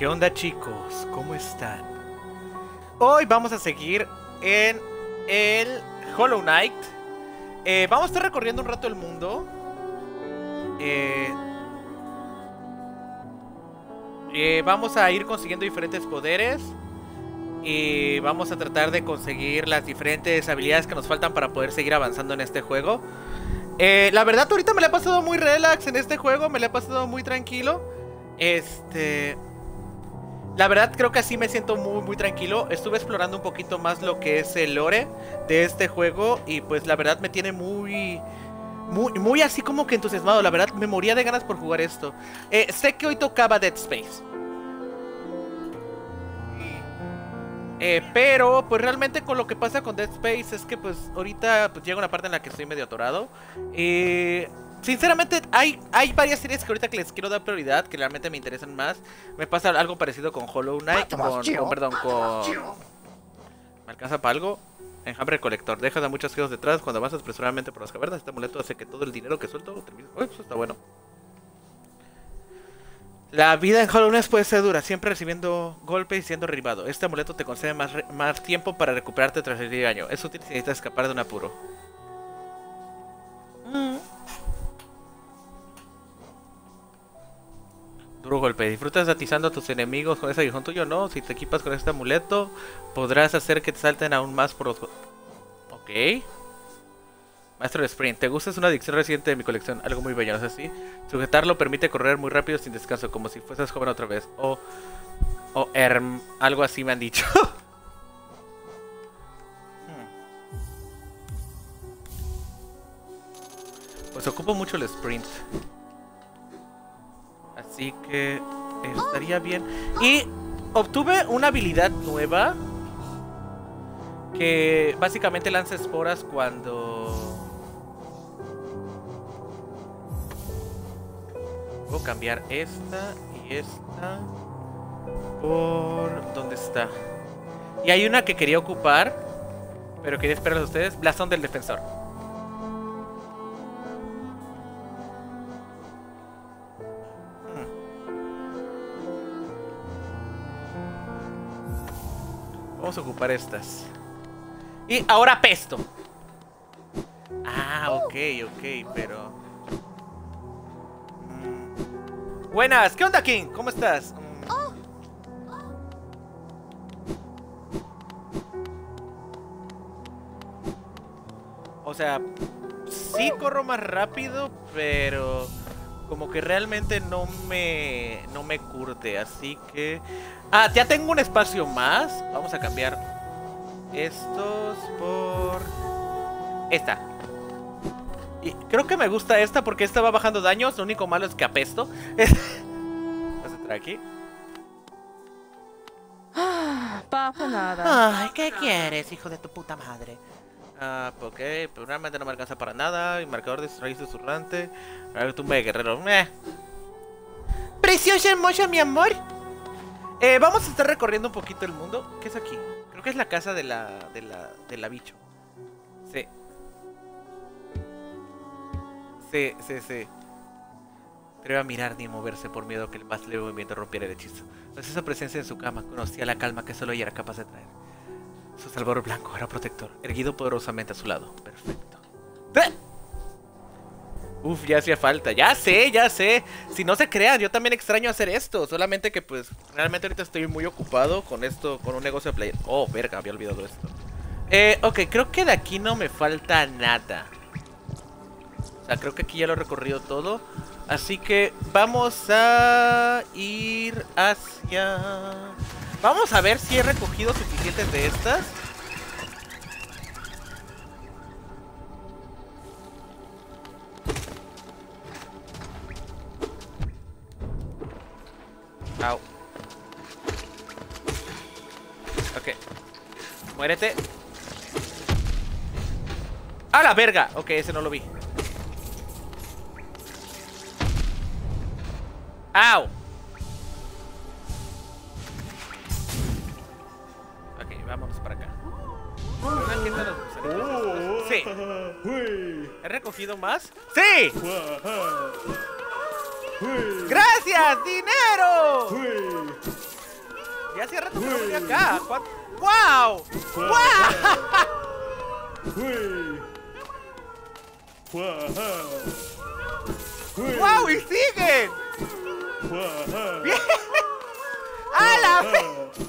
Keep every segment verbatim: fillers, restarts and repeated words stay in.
¿Qué onda, chicos? ¿Cómo están? Hoy vamos a seguir en el Hollow Knight. eh, Vamos a estar recorriendo un rato el mundo. eh, eh, Vamos a ir consiguiendo diferentes poderes. Y vamos a tratar de conseguir las diferentes habilidades que nos faltan para poder seguir avanzando en este juego. eh, La verdad, ahorita me la he pasado muy relax en este juego. Me la he pasado muy tranquilo. Este... La verdad creo que así me siento muy muy tranquilo. Estuve explorando un poquito más lo que es el lore de este juego. Y pues la verdad me tiene muy... Muy, muy así como que entusiasmado. La verdad me moría de ganas por jugar esto. eh, Sé que hoy tocaba Dead Space. Eh, pero, pues realmente con lo que pasa con Dead Space es que pues ahorita pues, llega una parte en la que estoy medio atorado. Eh, sinceramente hay, hay varias series que ahorita que les quiero dar prioridad, que realmente me interesan más. Me pasa algo parecido con Hollow Knight, con, con perdón, con... ¿Me alcanza para algo? Enjambre recolector. Dejas a muchos quedos detrás cuando avanzas apresuradamente por las cavernas. Este amuleto hace que todo el dinero que suelto termine... Uy, eso está bueno. La vida en Hollow Knight puede ser dura, siempre recibiendo golpes y siendo derribado. Este amuleto te concede más, más tiempo para recuperarte tras el daño. Es útil si necesitas escapar de un apuro. Mm. Duro golpe. Disfrutas atizando a tus enemigos con ese aguijón tuyo, ¿no? Si te equipas con este amuleto, podrás hacer que te salten aún más por los... Ok. Maestro de Sprint, ¿te gusta? Es una adicción reciente de mi colección, algo muy bello, ¿no es así? Sujetarlo permite correr muy rápido sin descanso, como si fueses joven otra vez. O... O erm... algo así me han dicho. Pues ocupo mucho el Sprint. Así que... estaría bien. Y... obtuve una habilidad nueva. Que básicamente lanza esporas cuando... Puedo cambiar esta y esta por... ¿dónde está? Y hay una que quería ocupar, pero quería esperar a ustedes. Blasón del defensor. hmm. Vamos a ocupar estas. Y ahora pesto. Ah, ok, ok, pero... Buenas, ¿qué onda, King? ¿Cómo estás? Mm. O sea, sí corro más rápido, pero como que realmente no me no me curte, así que... Ah, ya tengo un espacio más. Vamos a cambiar estos por... esta. Y creo que me gusta esta porque esta va bajando daños. Lo único malo es que apesto. Vamos a entrar aquí. Ah, pasa nada. Ay, ¿qué quieres, hijo de tu puta madre? Ah, ok, pero realmente no me alcanza para nada. Y marcador de raíz susurrante. A ver, tumba de guerrero. Eh. Preciosa, hermosa, mi amor. Eh, vamos a estar recorriendo un poquito el mundo. ¿Qué es aquí? Creo que es la casa de la... de la... de la bicho. Sí. Sí, sí, sí. Pero iba a mirar ni moverse por miedo que el más leve movimiento rompiera el hechizo. No es esa presencia en su cama, conocía la calma que solo ella era capaz de traer. Su salvador blanco era protector, erguido poderosamente a su lado. Perfecto. ¡Eh! Uf, ya hacía falta. Ya sé, ya sé. Si no se crean, yo también extraño hacer esto. Solamente que pues realmente ahorita estoy muy ocupado con esto, con un negocio de play. Oh, verga, había olvidado esto. Eh, ok, creo que de aquí no me falta nada. O sea, creo que aquí ya lo he recorrido todo. Así que vamos a ir hacia... Vamos a ver si he recogido suficientes de estas. Au. Ok. Muérete. ¡A la verga! Ok, ese no lo vi. ¡Au! Ok, vámonos para acá. Sí. ¿He recogido más? ¡Sí! ¡Gracias! ¡Dinero! Ya hacía rato que no venía acá. ¿Cuánto? ¡Wow! ¡Wow! ¡Wow! ¡Y siguen! ¡Bien! ¡A la vez!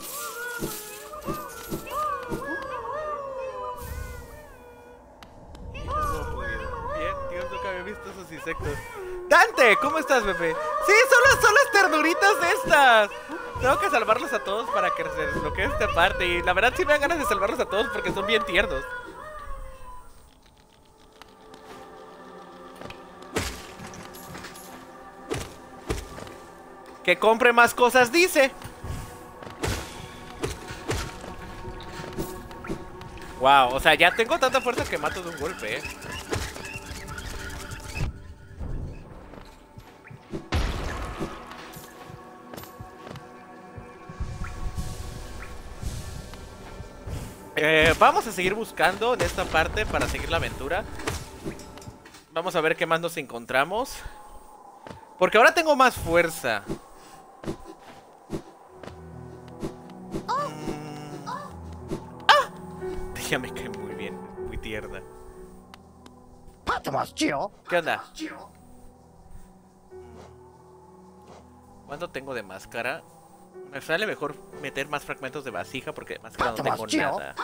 Bien, Dios, nunca había visto esos insectos. ¡Dante! ¿Cómo estás, bebé? Sí, son las, son las ternuritas estas. Tengo que salvarlos a todos para que se desbloquee esta parte. Y la verdad sí me dan ganas de salvarlos a todos porque son bien tiernos. Que compre más cosas, dice. Wow, o sea, ya tengo tanta fuerza que mato de un golpe, eh. Eh, vamos a seguir buscando en esta parte para seguir la aventura. Vamos a ver qué más nos encontramos. Porque ahora tengo más fuerza. Mm. ¡Ah! Ella me cae muy bien, muy tierna. ¿Qué onda? ¿Cuánto tengo de máscara? Me sale mejor meter más fragmentos de vasija porque de máscara no tengo nada.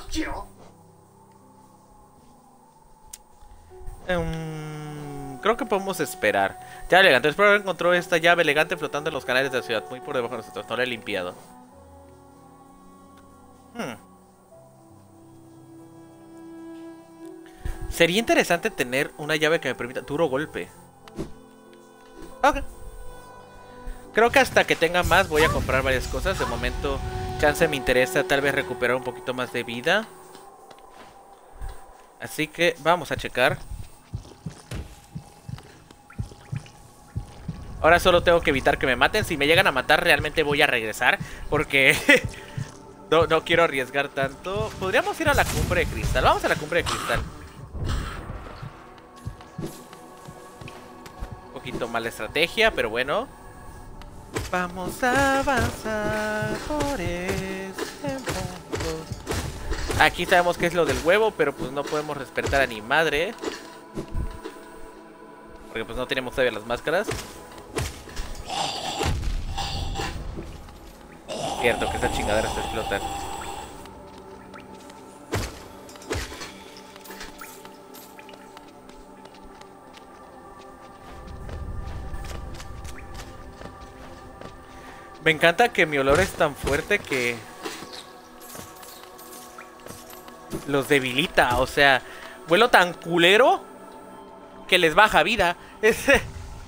Um, creo que podemos esperar. Ya elegante, espero que encontró esta llave elegante flotando en los canales de la ciudad, muy por debajo de nosotros. No la he limpiado. Hmm. Sería interesante tener una llave que me permita duro golpe. Ok. Creo que hasta que tenga más voy a comprar varias cosas. De momento, chance me interesa tal vez recuperar un poquito más de vida. Así que vamos a checar. Ahora solo tengo que evitar que me maten. Si me llegan a matar realmente voy a regresar. Porque no, no quiero arriesgar tanto. Podríamos ir a la cumbre de cristal. Vamos a la cumbre de cristal. Un poquito mala estrategia, pero bueno. Vamos a avanzar por este mundo. Aquí sabemos que es lo del huevo, pero pues no podemos despertar a ni madre. Porque pues no tenemos todavía las máscaras. Cierto que esa chingadera se explota. Me encanta que mi olor es tan fuerte que los debilita. O sea, huelo tan culero que les baja vida. Ese...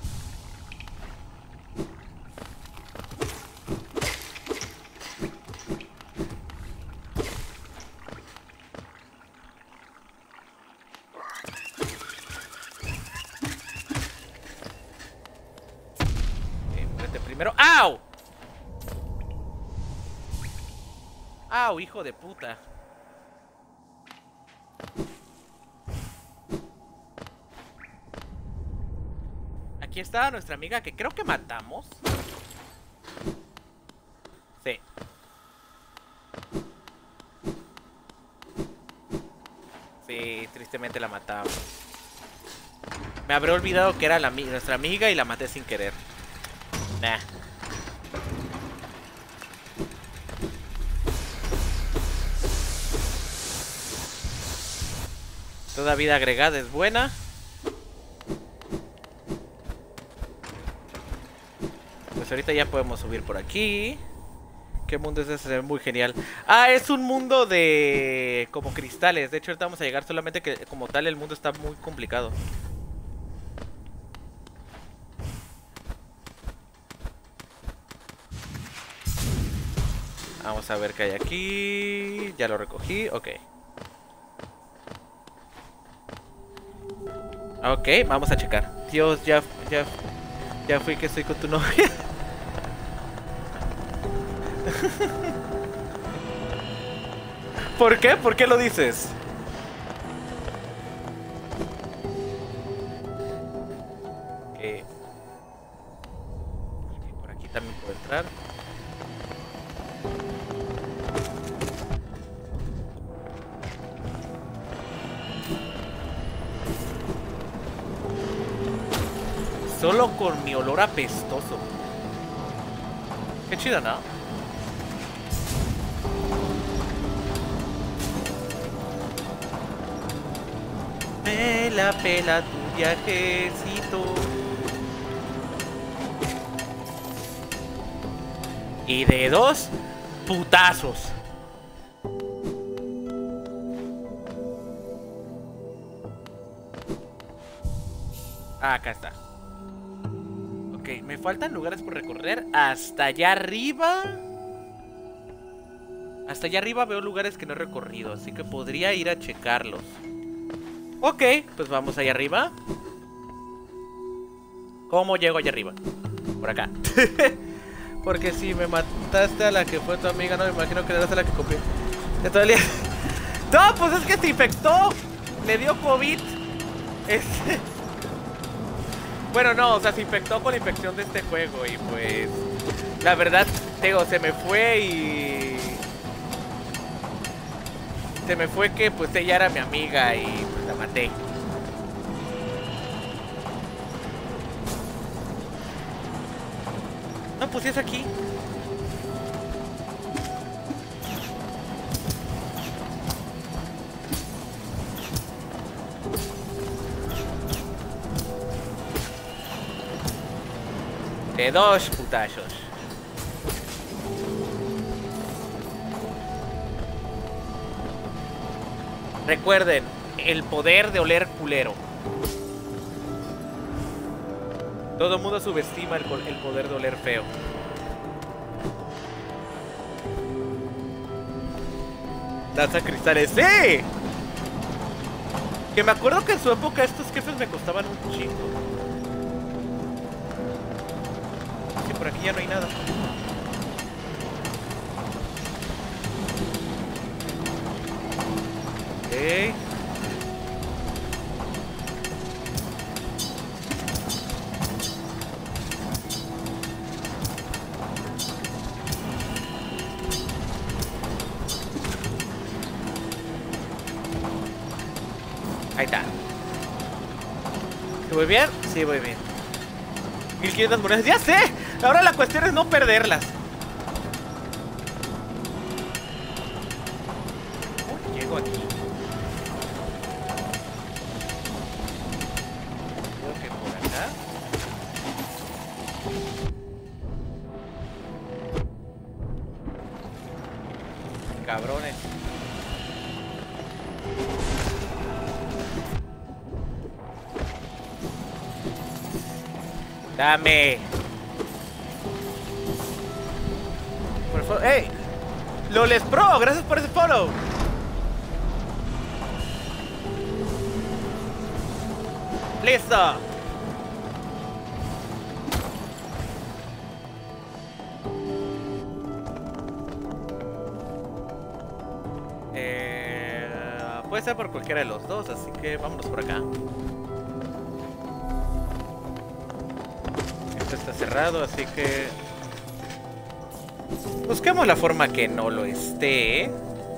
Okay, muérete primero. ¡Au! ¡Au, hijo de puta! Aquí está nuestra amiga que creo que matamos. Sí. Sí, tristemente la matamos. Me habré olvidado que era la, nuestra amiga y la maté sin querer. Nah. Toda vida agregada es buena. Pues ahorita ya podemos subir por aquí. ¿Qué mundo es ese? Se ve muy genial. Ah, es un mundo de... como cristales. De hecho ahorita vamos a llegar, solamente que como tal el mundo está muy complicado. Vamos a ver qué hay aquí. Ya lo recogí, ok. Ok, vamos a checar. Dios, ya, ya, ya fui que estoy con tu novia. ¿Por qué? ¿Por qué lo dices? Ok. Por aquí también puedo entrar. solo con mi olor apestoso. Qué chido, ¿no? Me la pela tu viajecito. Y de dos putazos. Ah, acá está. Ok, me faltan lugares por recorrer. Hasta allá arriba. Hasta allá arriba veo lugares que no he recorrido, así que podría ir a checarlos. Ok, pues vamos allá arriba. ¿Cómo llego allá arriba? Por acá. Porque si me mataste a la que fue tu amiga, no me imagino que eras a la que copié. De todo el día. No, pues es que se infectó. Le dio COVID. Este... Bueno, no, o sea, se infectó con la infección de este juego. Y pues, la verdad, digo, se me fue y... Se me fue que pues ella era mi amiga y pues la maté. No, pues sí es aquí. De dos putazos. Recuerden, el poder de oler culero. Todo el mundo subestima el, el poder de oler feo. Danza cristales. ¡Sí! Que me acuerdo que en su época estos jefes me costaban un chingo. Sí, por aquí ya no hay nada. Ok. Ahí está. ¿Sí voy bien? Sí, voy bien. mil quinientas monedas. ¡Ya sé! Ahora la cuestión es no perderlas. ¿Cómo llego aquí? Creo que por acá. Cabrones. Dame. Por favor. ¡Ey! Loles Pro, gracias por ese follow. Listo. Eh, puede ser por cualquiera de los dos, así que vámonos por acá. Está cerrado, así que busquemos la forma que no lo esté.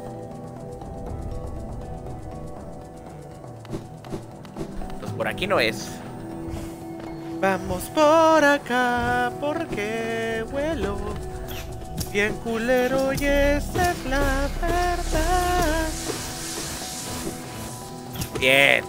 Pues por aquí no es. Vamos por acá porque vuelo bien culero y esa es la verdad. Bien.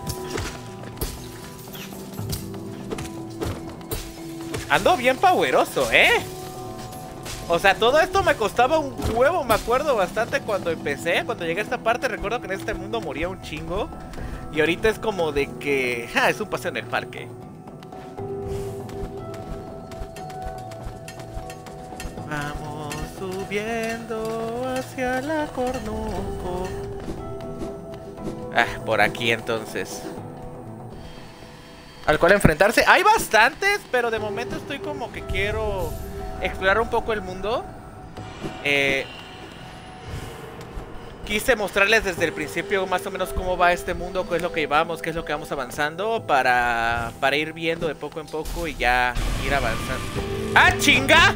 Ando bien poweroso, ¿eh? O sea, todo esto me costaba un huevo. Me acuerdo bastante cuando empecé. Cuando llegué a esta parte, recuerdo que en este mundo moría un chingo. Y ahorita es como de que... ¡Ja! Es un paseo en el parque. Vamos subiendo hacia la Cornuco. Ah, por aquí entonces. Al cual enfrentarse. Hay bastantes, pero de momento estoy como que quiero explorar un poco el mundo. Eh, quise mostrarles desde el principio más o menos cómo va este mundo, qué es lo que llevamos, qué es lo que vamos avanzando, para, para ir viendo de poco en poco y ya ir avanzando. ¡Ah, chinga!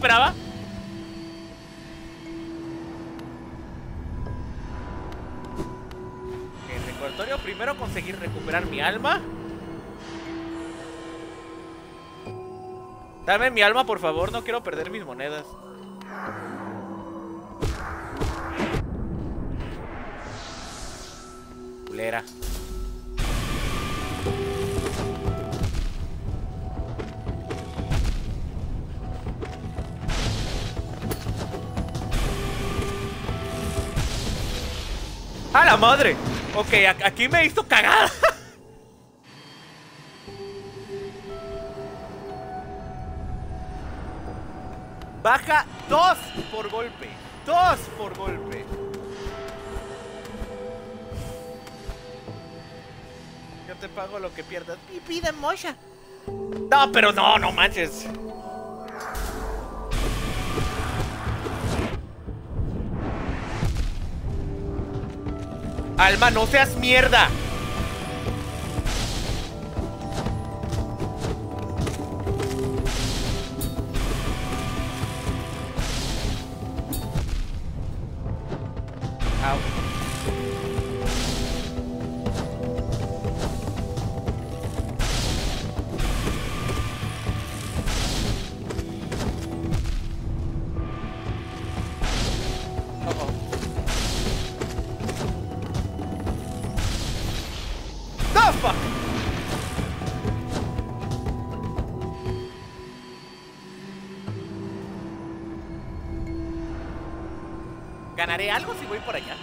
esperaba. El recordatorio, primero conseguir recuperar mi alma. Dame mi alma, por favor, no quiero perder mis monedas. Culera. ¡A la madre! Ok, aquí me hizo cagada. Baja dos por golpe. Dos por golpe. Yo te pago lo que pierdas. Y pide mocha. No, pero no, no manches. Alma, no seas mierda. Au. ¿Ganaré algo si voy por allá?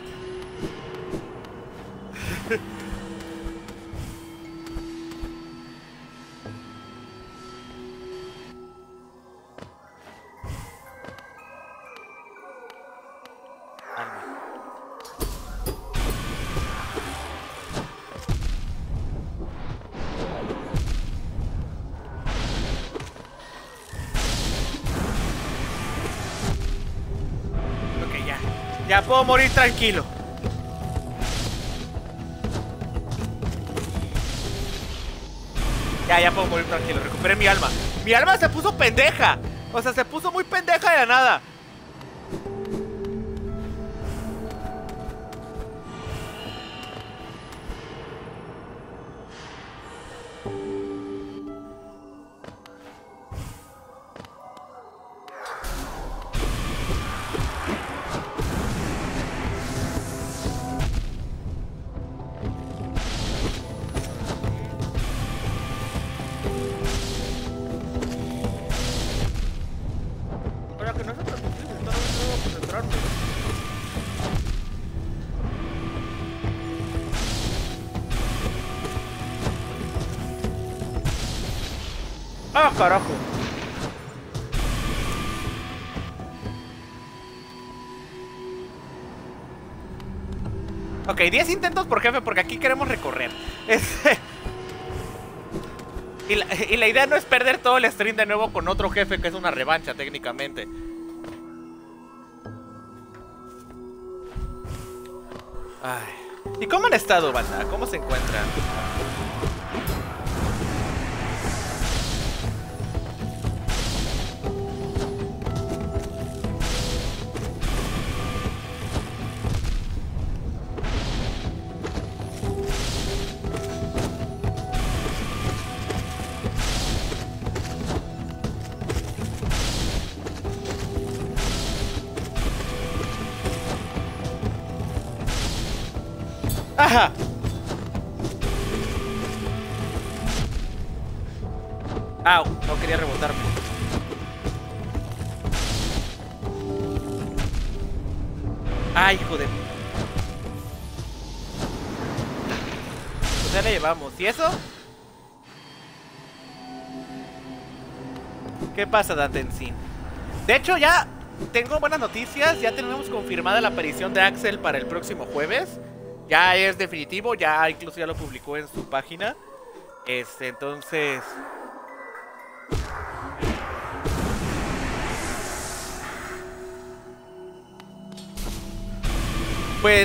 Ya puedo morir tranquilo. Ya, ya puedo morir tranquilo. Recuperé mi alma. Mi alma se puso pendeja. O sea, se puso muy pendeja de la nada. ¡Ah, carajo! Ok, diez intentos por jefe porque aquí queremos recorrer. Este... Y, la, y la idea no es perder todo el stream de nuevo con otro jefe, que es una revancha técnicamente. Ay. ¿Y cómo han estado, banda? ¿Cómo se encuentran? ¡Ajá! ¡Au! No quería rebotarme. ¡Ay, hijo de... Pues ya le llevamos. ¿Y eso? ¿Qué pasa, Datencin? De hecho, ya tengo buenas noticias. Ya tenemos confirmada la aparición de Axel para el próximo jueves. Ya es definitivo, ya incluso ya lo publicó en su página. Este, entonces... Pues...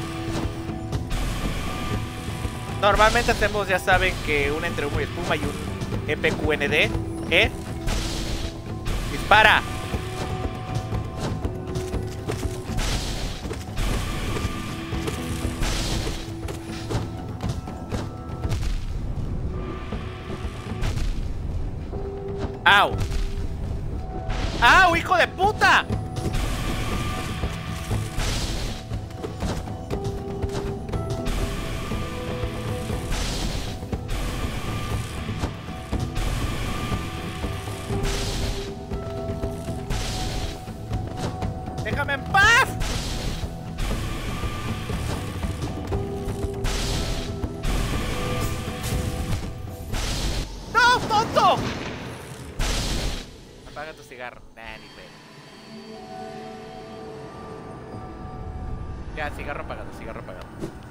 Normalmente hacemos, ya saben, que un entre humo y espuma y un E P Q N D. ¿Eh? ¡Para! ¡Au! ¡Au, hijo de puta! ¡Déjame en paz! ¡No, tonto! Apaga tu cigarro. Nah, ni pedo. Ya, cigarro apagado, cigarro apagado.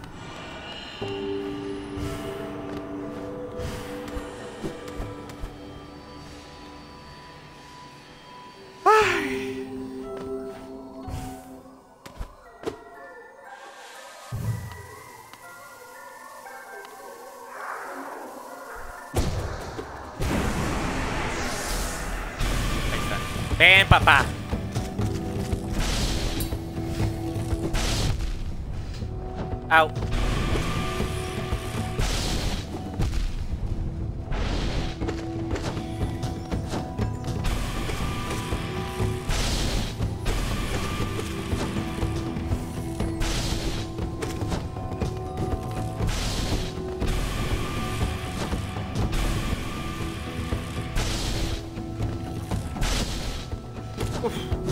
Ay. Ahí está. Ven, papá. Au. Uf.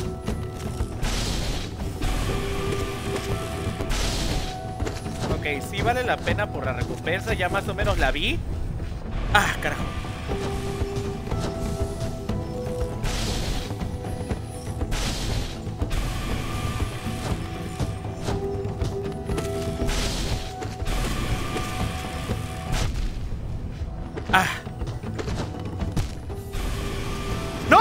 Ok, sí vale la pena por la recompensa, ya más o menos la vi. Ah, carajo. Ah. ¡No!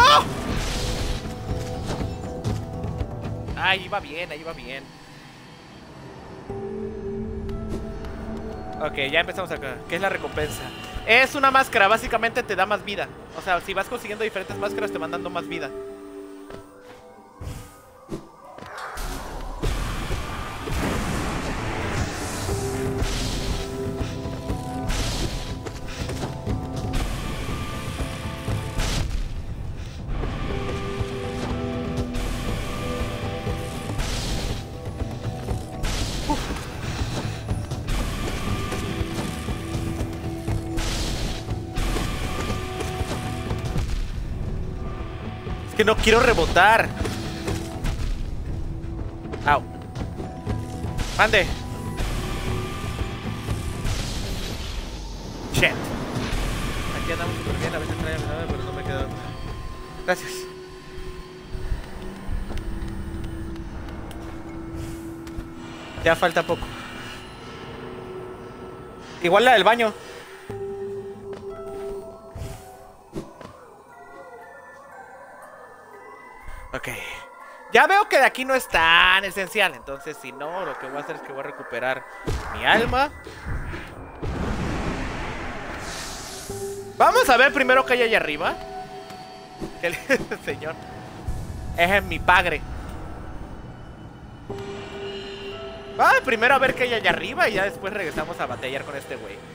Ahí va bien, ahí va bien. Ok, ya empezamos acá. ¿Qué es la recompensa? Es una máscara, básicamente te da más vida. O sea, si vas consiguiendo diferentes máscaras te van dando más vida. Es que no quiero rebotar. Au. Mande. Shit. Aquí andamos súper bien, a veces trae nada, pero no me queda. Gracias. Ya falta poco. Igual la del baño. Ok. Ya veo que de aquí no es tan esencial. Entonces, si no, lo que voy a hacer es que voy a recuperar mi alma. Vamos a ver primero qué hay allá arriba. El señor. Ese es mi padre. Va, primero a ver qué hay allá arriba y ya después regresamos a batallar con este güey.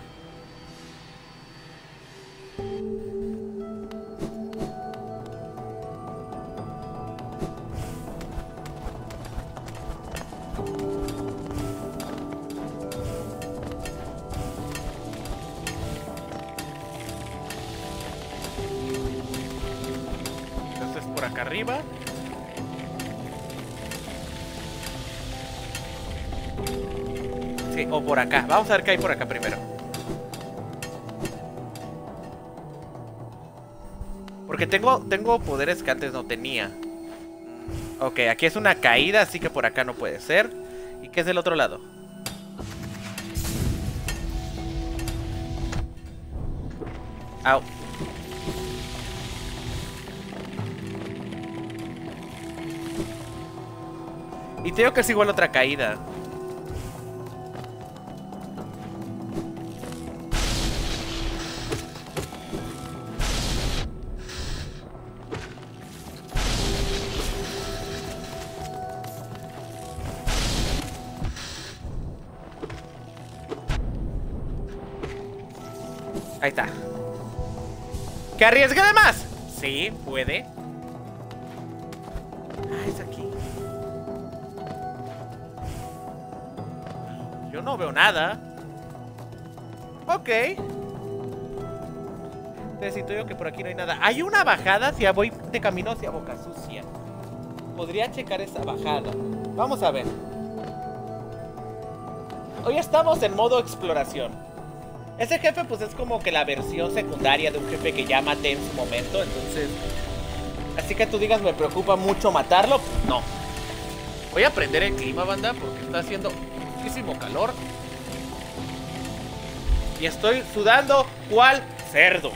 Entonces por acá arriba. Sí, o por acá. Vamos a ver qué hay por acá primero. Porque tengo, tengo poderes que antes no tenía. Ok, aquí es una caída, así que por acá no puede ser. ¿Y qué es del otro lado? Au. Y te digo que es igual otra caída. Ahí está. ¿Que arriesgue de más? Sí, puede. Ah, es aquí. Yo no veo nada. Ok. Necesito yo que por aquí no hay nada. Hay una bajada si voy de camino hacia Boca Sucia. Podría checar esa bajada. Vamos a ver. Hoy estamos en modo exploración. Ese jefe pues es como que la versión secundaria de un jefe que ya maté en su momento. Entonces, así que tú digas me preocupa mucho matarlo, pues no. Voy a prender el clima, banda, porque está haciendo muchísimo calor. Y estoy sudando cual cerdo.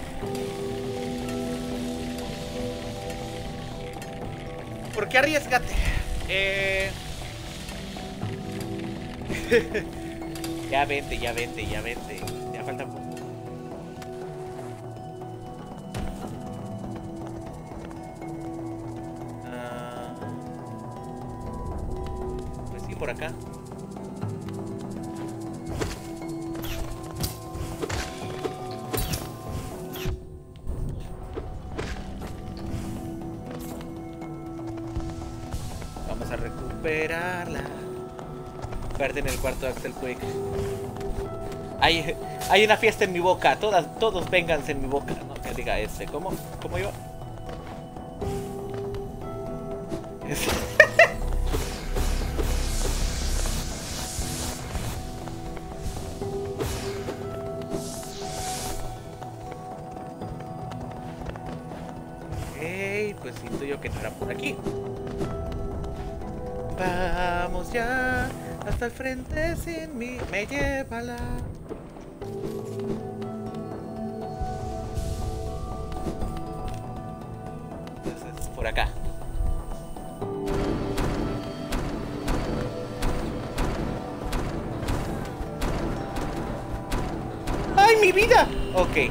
¿Por qué arriesgate? Eh... ya vente, ya vente, ya vente. Ya falta poco. Ah... Pues sí, por acá. Vamos a recuperarla. Verte en el cuarto de Axel Quick. Hay, hay una fiesta en mi boca. Todas, todos vénganse en mi boca. No, que diga este. ¿Cómo? ¿Cómo iba? Es... Hey, pues siento yo que no era por aquí. Vamos ya hasta el frente sin mí, me llévala. Entonces, por acá. ¡Ay, mi vida! Ok.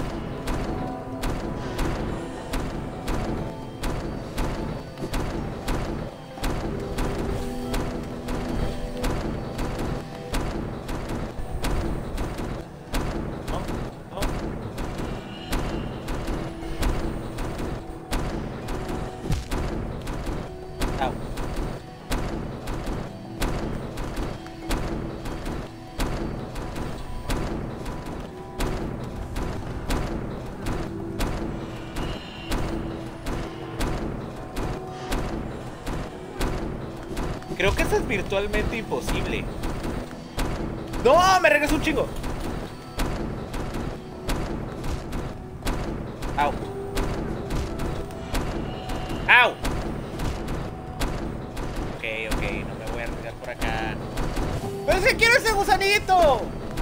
Creo que eso es virtualmente imposible. ¡No! ¡Me regresó un chingo! ¡Au! ¡Au! Ok, ok, no me voy a arriesgar por acá. ¡Pero si quiero ese gusanito!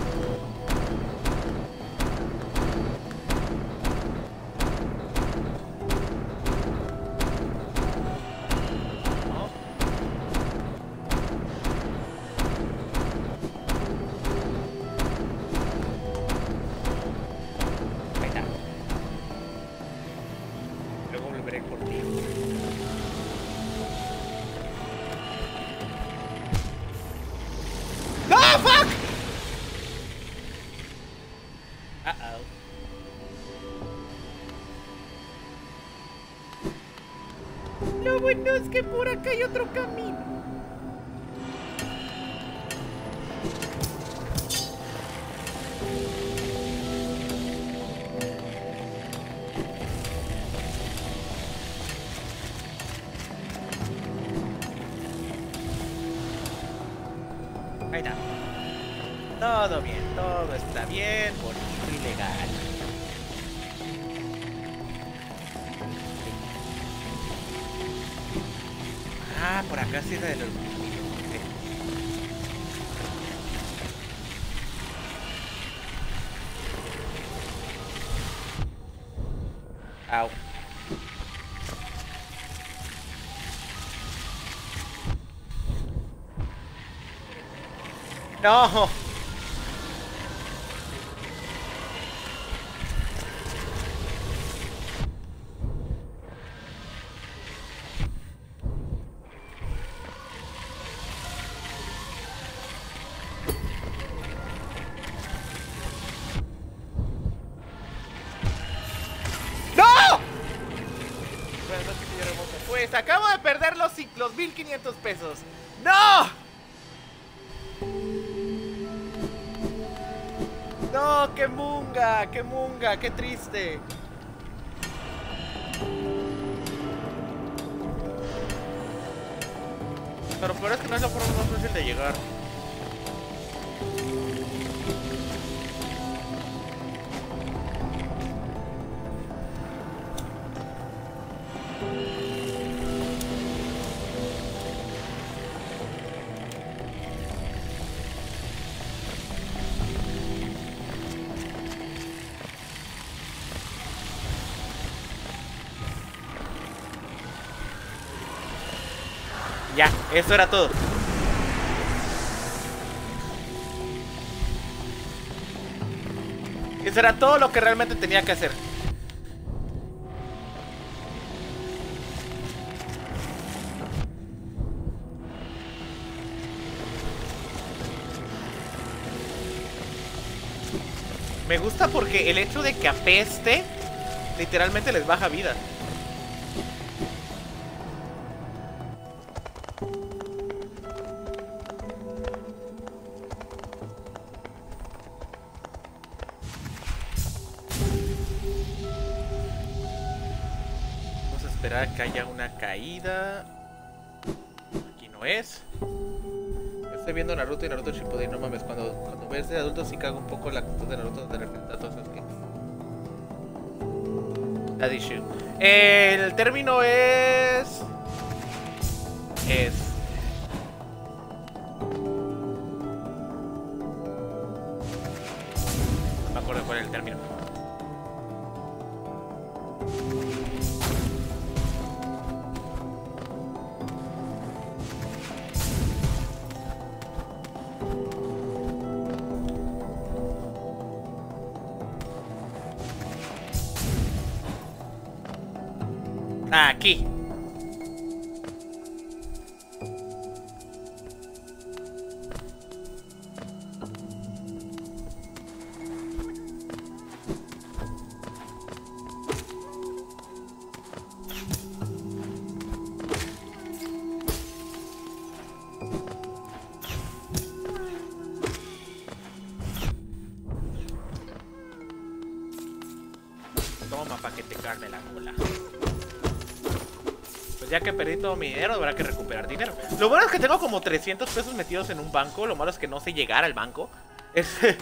Lo bueno es que por acá hay otro camino. Ahí está. Todo bien, todo está bien, bonito y legal. Ah, por acá sí era de los... Au. No. madres! Acabo de perder los, los mil quinientos pesos. ¡No! ¡No! ¡Qué munga! ¡Qué munga! ¡Qué triste! Pero peor es que no es la forma más fácil de llegar. Ya, eso era todo. Eso era todo lo que realmente tenía que hacer. Me gusta porque el hecho de que apeste literalmente les baja vida. Que haya una caída. Aquí no es. Estoy viendo Naruto y Naruto Shippuden. No mames, cuando, cuando ves de adulto sí cago un poco la actitud de Naruto de repente a todos esos games. That issue. El término es... Es... No me acuerdo cuál es el término. Aquí. Toma pa' que te carne la cola. Pues ya que perdí todo mi dinero, habrá que recuperar dinero. Lo bueno es que tengo como trescientos pesos metidos en un banco. Lo malo es que no sé llegar al banco. Este...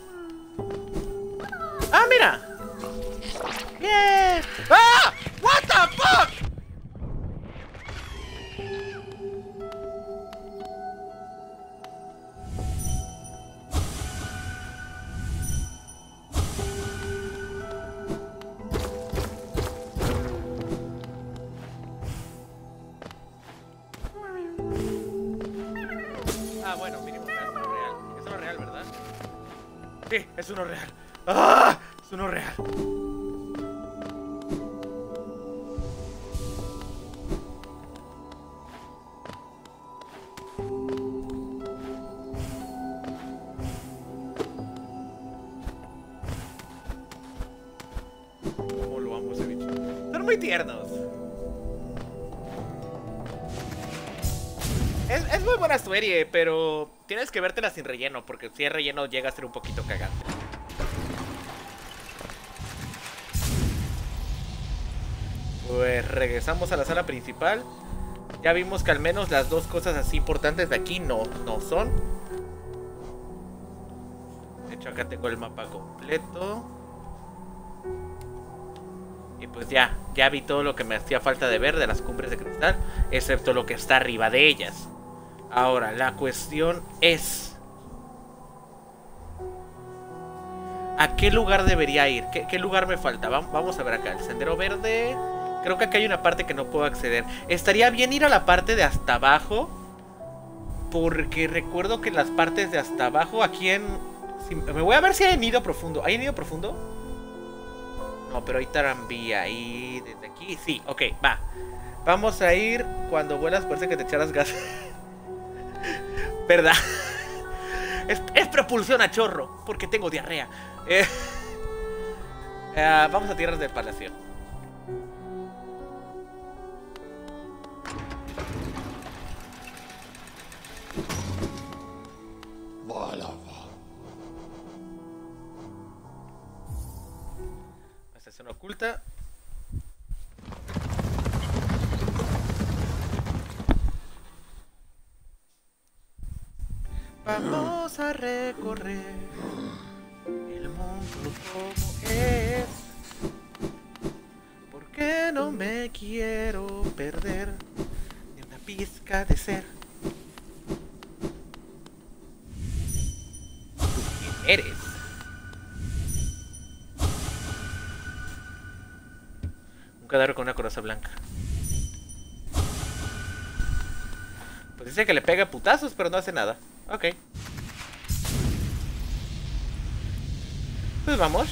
¡Ah, mira! ¡Bien! ¡Ah! ¡What the fuck! Sí, es uno real. ¡Ah! Es uno real. ¿Cómo lo amo ese bicho? Son muy tiernos. Es, es muy buena serie, pero tienes que vértela sin relleno, porque si es relleno llega a ser un poquito cagante. Pues regresamos a la sala principal. Ya vimos que al menos las dos cosas así importantes de aquí no, no son. De hecho acá tengo el mapa completo. Y pues ya, ya vi todo lo que me hacía falta de ver de las cumbres de cristal, excepto lo que está arriba de ellas. Ahora, la cuestión es... ¿a qué lugar debería ir? ¿Qué, qué lugar me falta? Vamos a ver acá, el sendero verde. Creo que acá hay una parte que no puedo acceder. Estaría bien ir a la parte de hasta abajo, porque recuerdo que las partes de hasta abajo aquí en... Si, me voy a ver si hay nido profundo. ¿Hay nido profundo? No, pero hay tarambía. Y desde aquí, sí, ok, va. Vamos a ir cuando vuelas, parece que te echaras gas. ¿Verdad? Es, es propulsión a chorro, porque tengo diarrea. Eh, uh, vamos a tierras del palacio. vuelta. Vamos a recorrer el mundo como es, porque no me quiero perder ni una pizca de ser. ¿Quién eres? Un cadáver con una coraza blanca. Pues dice que le pega putazos, pero no hace nada. Ok. Pues vamos.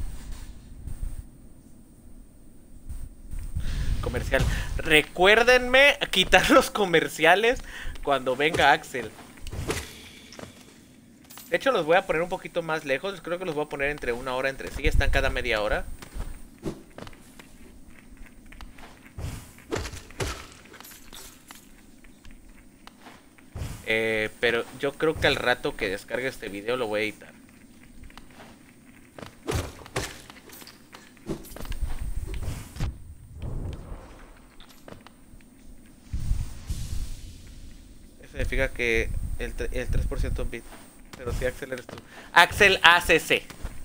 Comercial. Recuérdenme quitar los comerciales cuando venga Axel. De hecho los voy a poner un poquito más lejos. Creo que los voy a poner entre una hora entre sí. Están cada media hora. Eh, pero yo creo que al rato que descargue este video lo voy a editar. Eso significa que el, el tres por ciento bit. Pero si Axel eres tú. Axel A C C.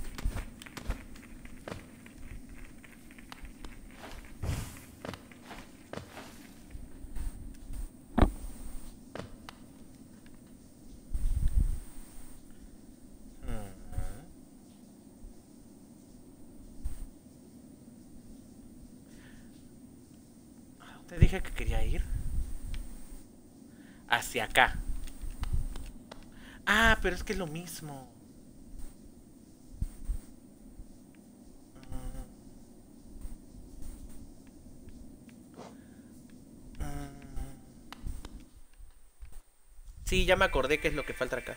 Te dije que quería ir hacia acá. Ah, pero es que es lo mismo. Sí, ya me acordé que es lo que falta acá.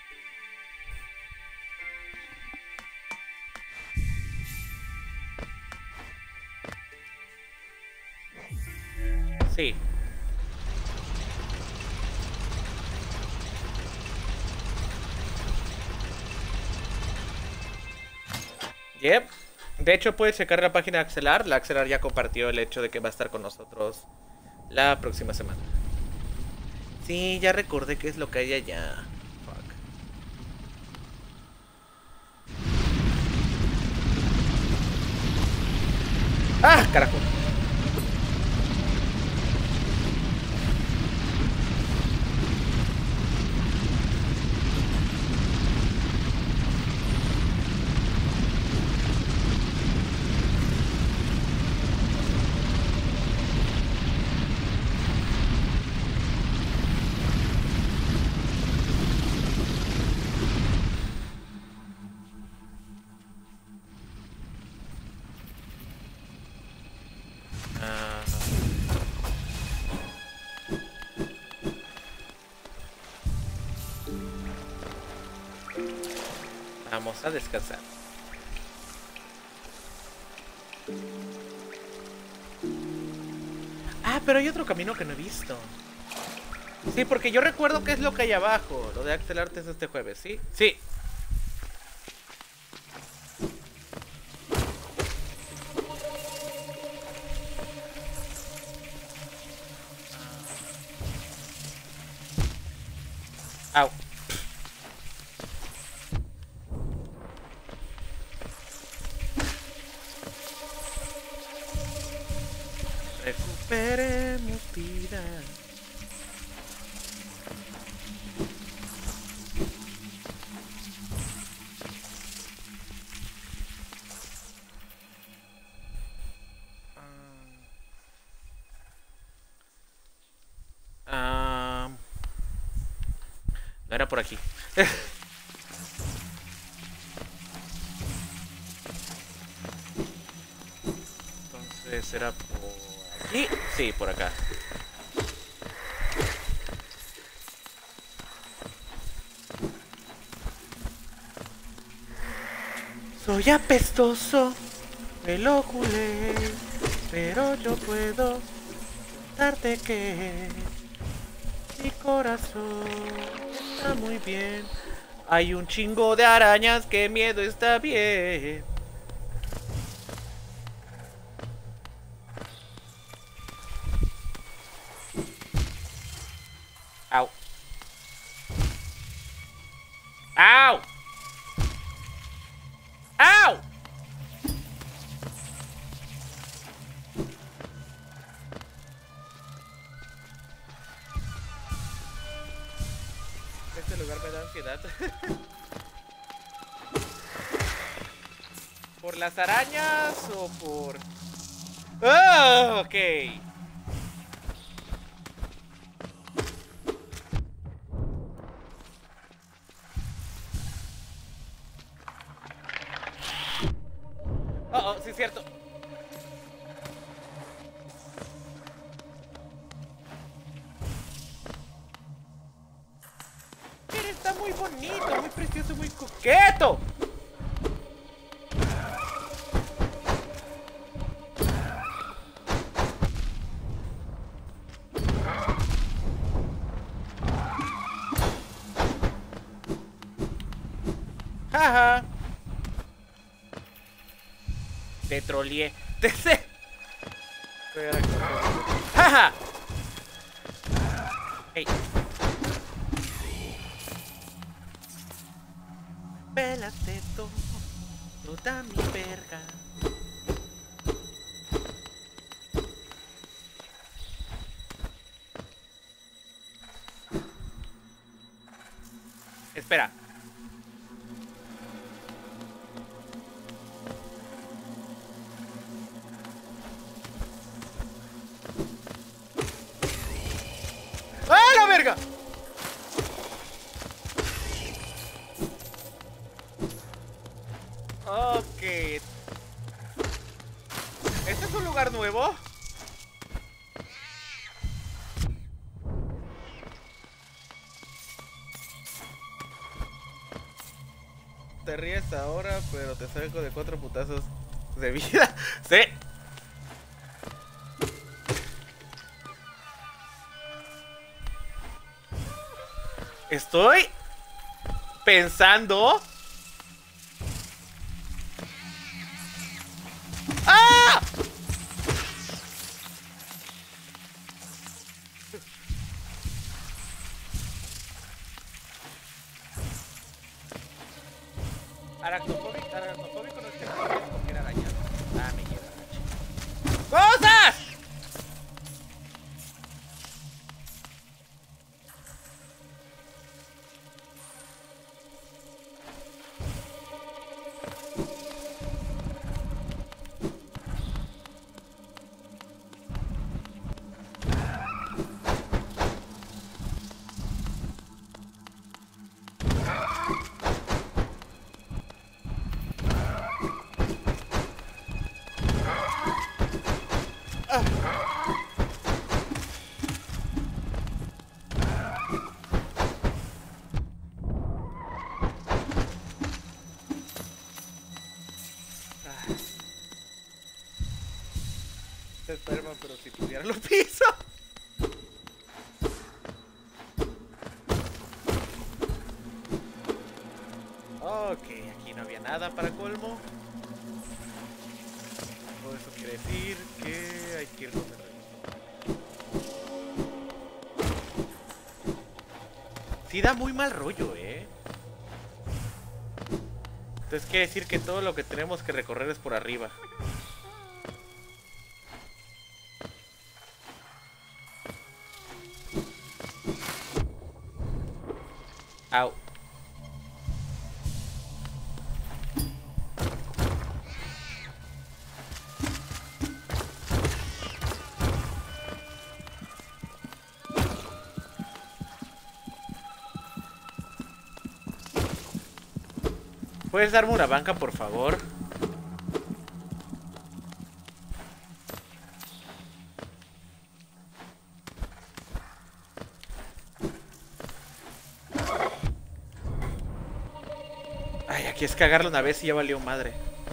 Sí. Yep. De hecho, puedes checar la página de Axelar. La Axelar ya compartió el hecho de que va a estar con nosotros la próxima semana. Sí, ya recordé qué es lo que hay allá. Fuck. ¡Ah, carajo! Vamos a descansar. Ah, pero hay otro camino que no he visto. Sí, porque yo recuerdo qué es lo que hay abajo. Lo de Axel Artes este jueves, ¿sí? Sí. Au. Recuperemos vida. Ah, no era por aquí. Entonces era por aquí. Sí, por acá. Soy apestoso, me lo culé, pero yo puedo contarte que mi corazón está muy bien. Hay un chingo de arañas, qué miedo, está bien. ansiedad. ¿Por las arañas o por...? ¡Oh! Ok. Oh, oh, sí es cierto. Pero está muy bonito, muy precioso, muy coqueto. Jaja. Te troleé. Te sé. Jaja. Hey. Pélate todo, toda mi verga. Espera. ¡Ah, la verga! Ok. ¿Este es un lugar nuevo? Te ríes ahora, pero te salgo de cuatro putazos de vida. Sí. Estoy pensando. ¡Ah! Aracnofóbico, aracnofóbico no es que no puedes coger arañas. Ah, me lleva. ¡Cosas! Se enferma, pero si pudiera lo piso. Ok, aquí no había nada para colmo. Todo eso quiere decir que hay que ir donde regreso. Sí da muy mal rollo, eh. Entonces quiere decir que todo lo que tenemos que recorrer es por arriba. Au. ¿Puedes darme una banca, por favor? Ay, aquí es cagarlo una vez y ya valió madre.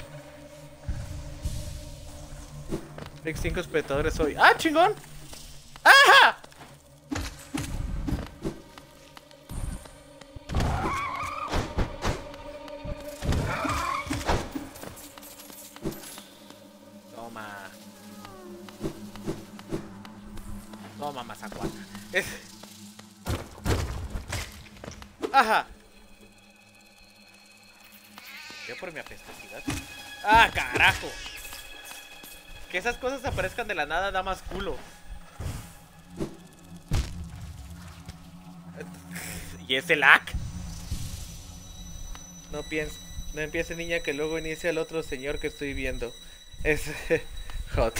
Rick cinco espectadores hoy. ¡Ah, chingón! ¡Ajá! Toma. Toma, mazacuata. Es... Ajá. Yo por mi apestosidad. ¡Ah, carajo! Que esas cosas aparezcan de la nada da más culo. Y ese lag. No piense, no empiece, niña, que luego inicia el otro señor que estoy viendo. Es hot.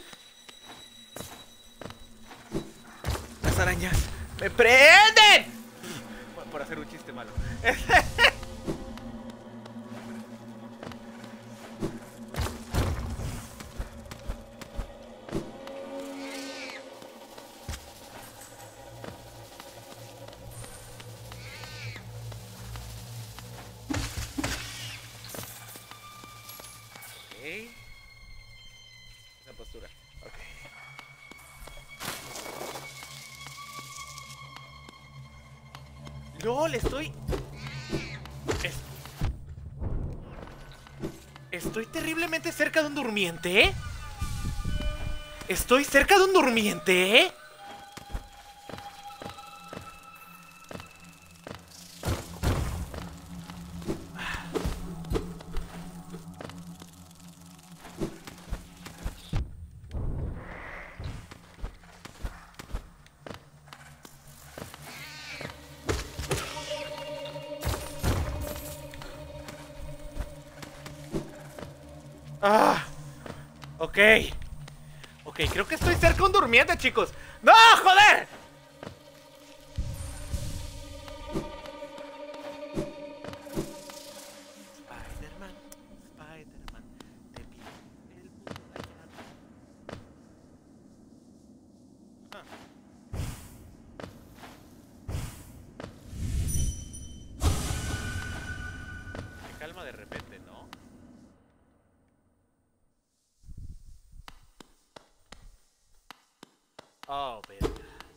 Las arañas me prenden. Bueno, por hacer un chiste malo. Esa postura. Ok. LOL, estoy... Es... Estoy terriblemente cerca de un durmiente. Estoy cerca de un durmiente. Ah, ok. Ok, creo que estoy cerca de un durmiente, chicos. ¡No, joder! Spider-Man, Spider-Man, te pido el mundo dañado. Ah. Se calma de repente, ¿no? Oh, verga.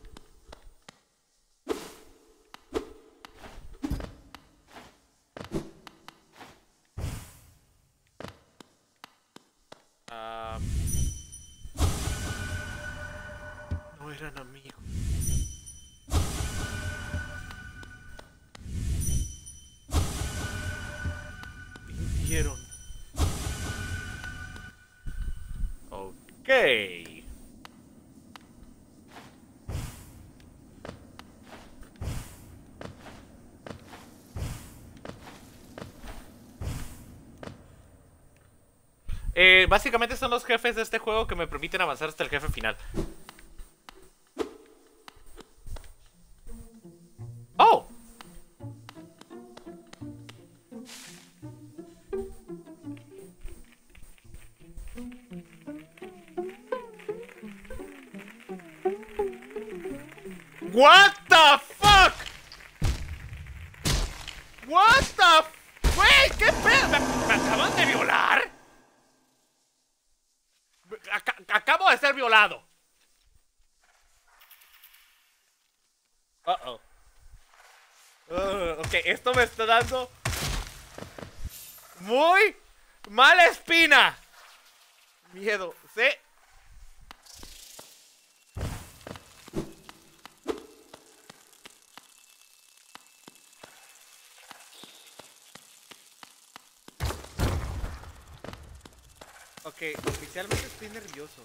Um, no eran amigos. Mintieron. Ok. Eh, básicamente son los jefes de este juego que me permiten avanzar hasta el jefe final. ¡Oh! What the fuck? What the f... Güey, ¿qué pedo? ¿Me, ¿Me acaban de violar? Ac acabo de ser violado. Uh oh. Uh, ok, esto me está dando muy mala espina. Miedo, ¿sí? Ok, oficialmente estoy nervioso.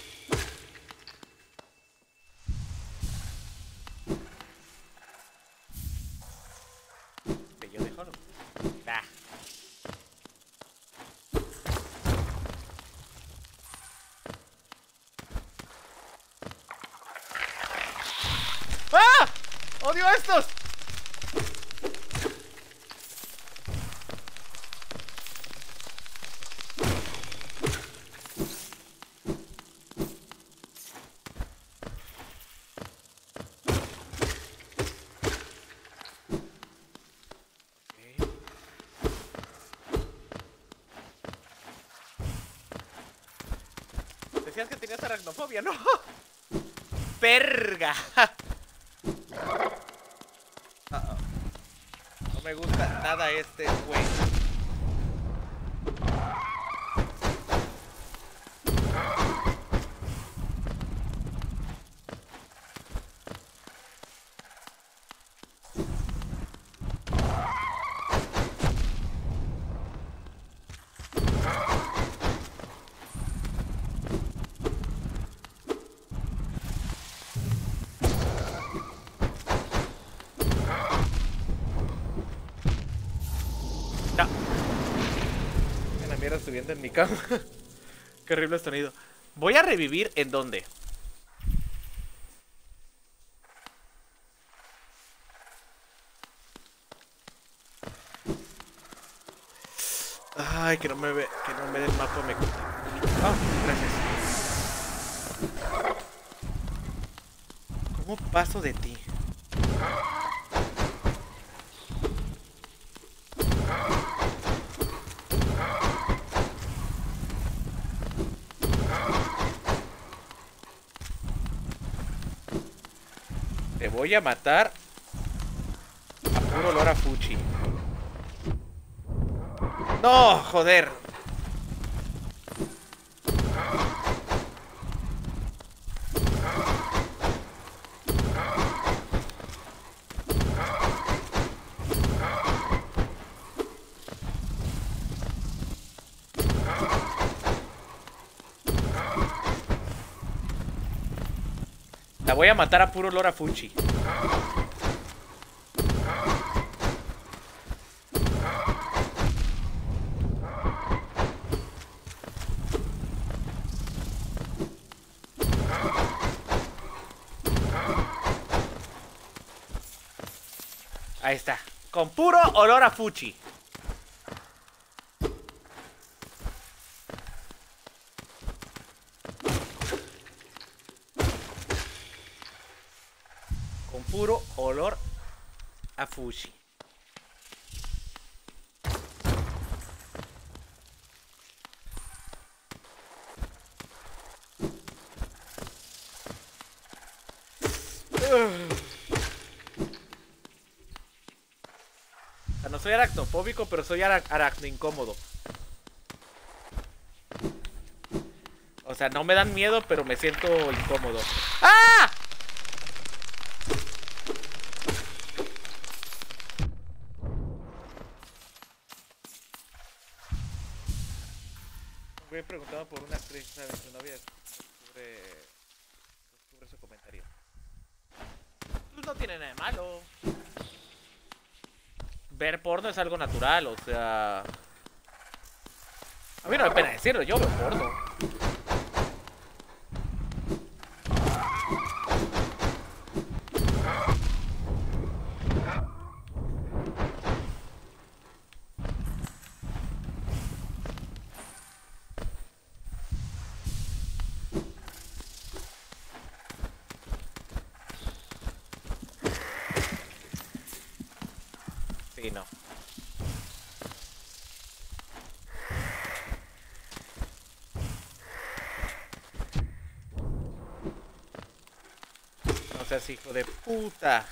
¿Sello de Hollow? Nah. ¡Ah! ¡Odio estos! Decías que tenías aracnofobia, ¿no? ¡Perga! Uh -oh. No me gusta nada este güey. subiendo en mi cama. Qué horrible sonido. Voy a revivir ¿en dónde? Ay, que no me ve, que no me dé el mapa, me... Oh, gracias. ¿Cómo paso de ti? Te voy a matar a puro olor a fuchi. ¡No! ¡Joder! La voy a matar a puro olor a fuchi. Ahí está. Con puro olor a fuchi. Con puro olor a fuchi. No soy aracnofóbico, pero soy ara aracno incómodo. O sea, no me dan miedo, pero me siento incómodo. ¡Ah! Me he preguntado por una actriz, ¿sabes? Su novia descubre, descubre su comentario. Pues no tiene nada de malo. Ver porno es algo natural, o sea... A mí no me da pena decirlo, yo veo porno. Sí, no. No seas hijo de puta.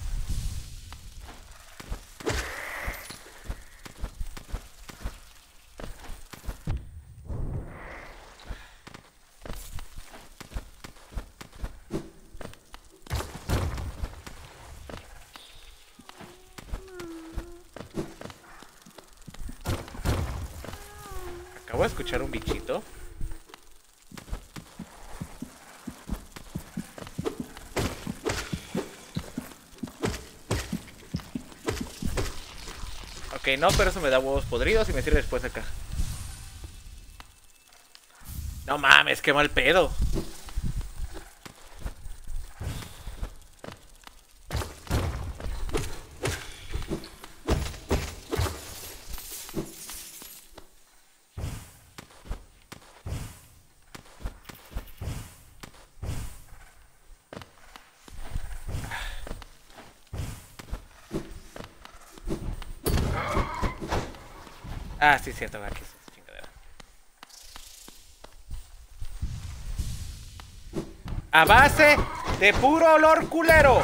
Acabo de escuchar un bichito. Ok, no, pero eso me da huevos podridos y me sirve después acá. No mames, qué mal pedo. Ah, sí, cierto, aquí es esa chingadera. A base de puro olor culero.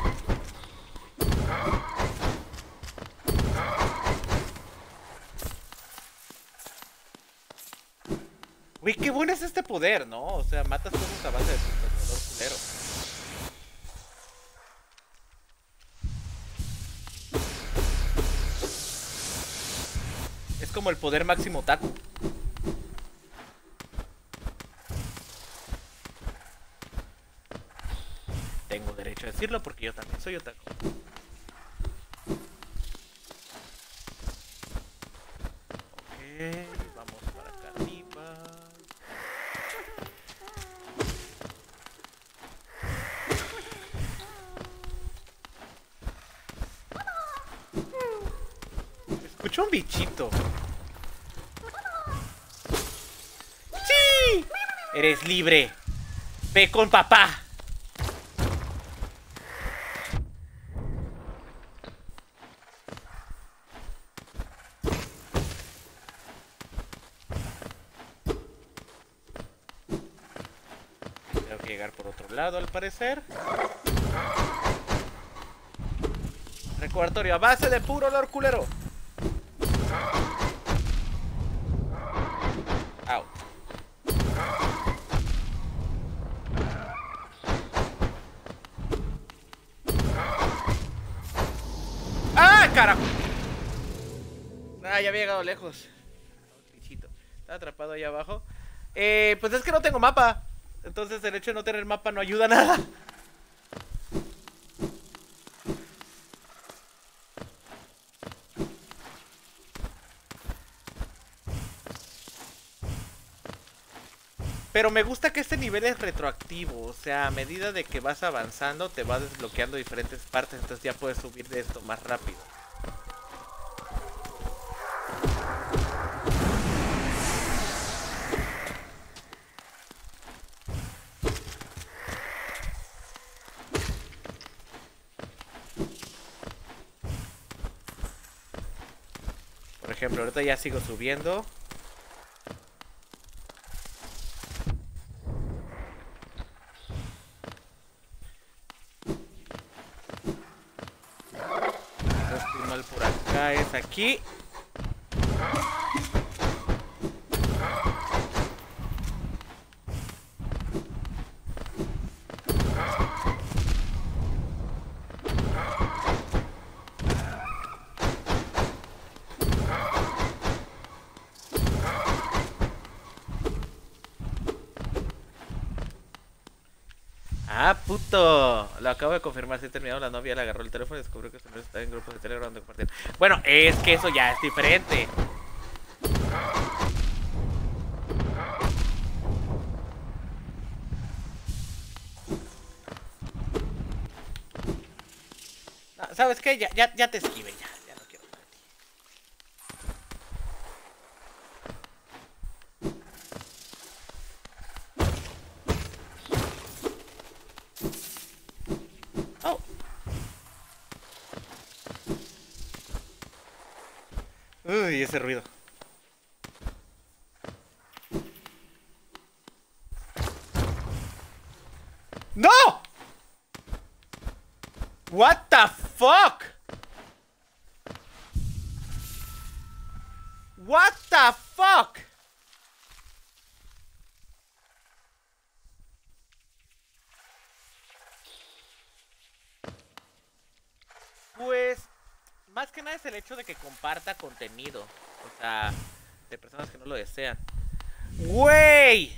Uy, qué bueno es este poder, ¿no? O sea, matas cosas a base de olor culero. Es como el poder máximo otaku. Tengo derecho a decirlo porque yo también soy otaku. Ok, vamos para acá. Escucho un bichito. ¡Sí! Eres libre. Ve con papá. Tengo que llegar por otro lado, al parecer. Recordatorio a base de puro olor culero. Au. ¡Ah, carajo! Ah, ya había llegado lejos. Pichito. Está atrapado ahí abajo. Eh, pues es que no tengo mapa. Entonces el hecho de no tener mapa no ayuda a nada. Pero me gusta que este nivel es retroactivo. O sea, a medida de que vas avanzando te vas desbloqueando diferentes partes. Entonces ya puedes subir de esto más rápido. Por ejemplo, ahorita ya sigo subiendo. Estoy mal por acá, es aquí. Ah, puto. Lo acabo de confirmar. Si he terminado la novia, le agarró el teléfono y descubrió que su novio está en grupos de Telegram donde compartir. Bueno, es que eso ya es diferente. No, ¿sabes qué? Ya, ya, ya te esquive, ya. Ya no quiero para ti. Oh. Uy, ese ruido. ¡No! What the fuck? What the fuck? Pues más que nada es el hecho de que comparta contenido, o sea, de personas que no lo desean. ¡Güey!